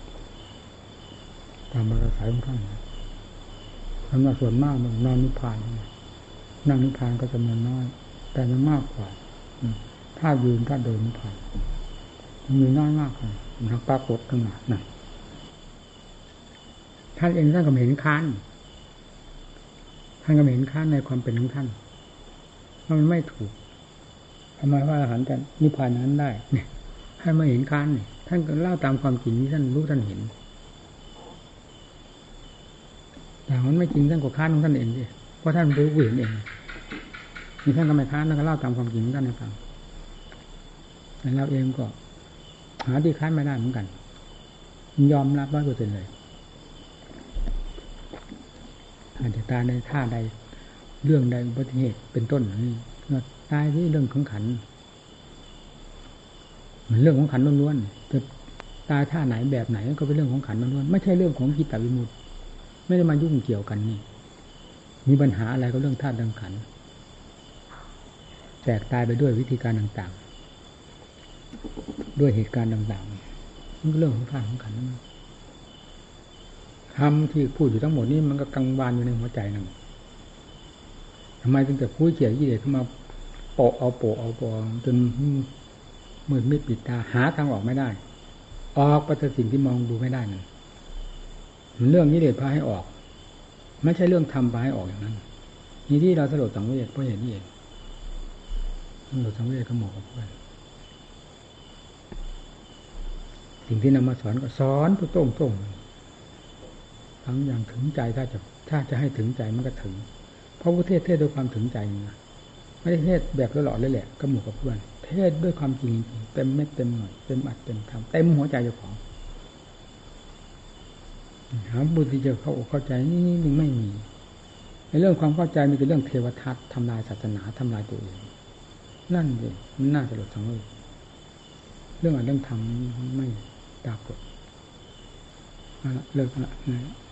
ตามเวลาใสของท่านคำว่าส่วนมากมันนอนนิพพานนั่งนิพพานก็จำนวนน้อยแต่มันมากกว่าถ้ายืนถ้าเดินนิพพานมันมีน้อยมากเลยมันปรากฏขึ้นมานั่นท่านเองท่านก็เห็นค้านท่านก็เห็นค้านในความเป็นของท่านว่ามันไม่ถูกทำไมว่าอาหารแต่นิพพานนั้นได้เนี่ยให้มาเห็นค้านเนี่ยท่านก็เล่าตามความจริงที่ท่านรู้ท่านเห็นแต่มันไม่จริงท่านก็ค้านของท่านเองดิเพราะท่านรู้เห็นเองนี่ท่านก็ไม่ค้านท่านก็เล่าตามความจริงของท่านให้ฟังแต่เราเองก็หาที่ค้านไม่ได้เหมือนกันยอมรับร้อยเปอร์เซ็นต์เลยอาจจะตายในท่าใดเรื่องใดอุบัติเหตุเป็นต้นนี่ตายที่เรื่องของขันเหมือนเรื่องของขันล้วนๆจะตายท่าไหนแบบไหนก็เป็นเรื่องของขันล้วนๆไม่ใช่เรื่องของจิตตวิมุตติไม่ได้มายุ่งเกี่ยวกันนี่มีปัญหาอะไรก็เรื่องธาตุเรื่องขันแตกตายไปด้วยวิธีการต่างๆด้วยเหตุการณ์ต่างๆมันก็เรื่องของธาตุของขันคำที่พูดอยู่ทั้งหมดนี้มันก็กังวานอยู่ในหัวใจนั่นทำไมจึงจะคุยเขี่ยยี่เด็กขึ้นมาโปะเอาโปะเอาโปะจนมืดมิดปิดตาหาทางออกไม่ได้ออกไปจากสิ่งที่มองดูไม่ได้นั่นเรื่องนี้เด็ดพาให้ออกไม่ใช่เรื่องทำพาให้ออกอย่างนั้นนี่ที่เราสลดสังเวชเพราะเห็นนี่เองสลดสังเวชก็เหมาะกับเพื่อนสิ่งที่นำมาสอนก็สอนตัวตรงตรงทั้งอย่างถึงใจถ้าจะถ้าจะให้ถึงใจมันก็ถึงเพราะว่าเทศเทศด้วยความถึงใจนะไม่ได้เทศแบบหล่อๆเลยแหละก็เหมาะกับเพื่อนเทศด้วยความจริงจริงเต็มเม็ดเต็มหน่อยเต็มอัดเต็มคำเต็มหัวใจเจ้าของหาบุตรที่จะเข้าอกเข้าใจนี่ยังไม่มีในเรื่องความเข้าใจมีแต่เรื่องเทวทัศน์ทำลายศาสนาทำลายตัวเองนั่นสิมันน่าสลดสังเวชเรื่องอะไรเรื่องธรรมไม่ปรากฏเลิกละนะ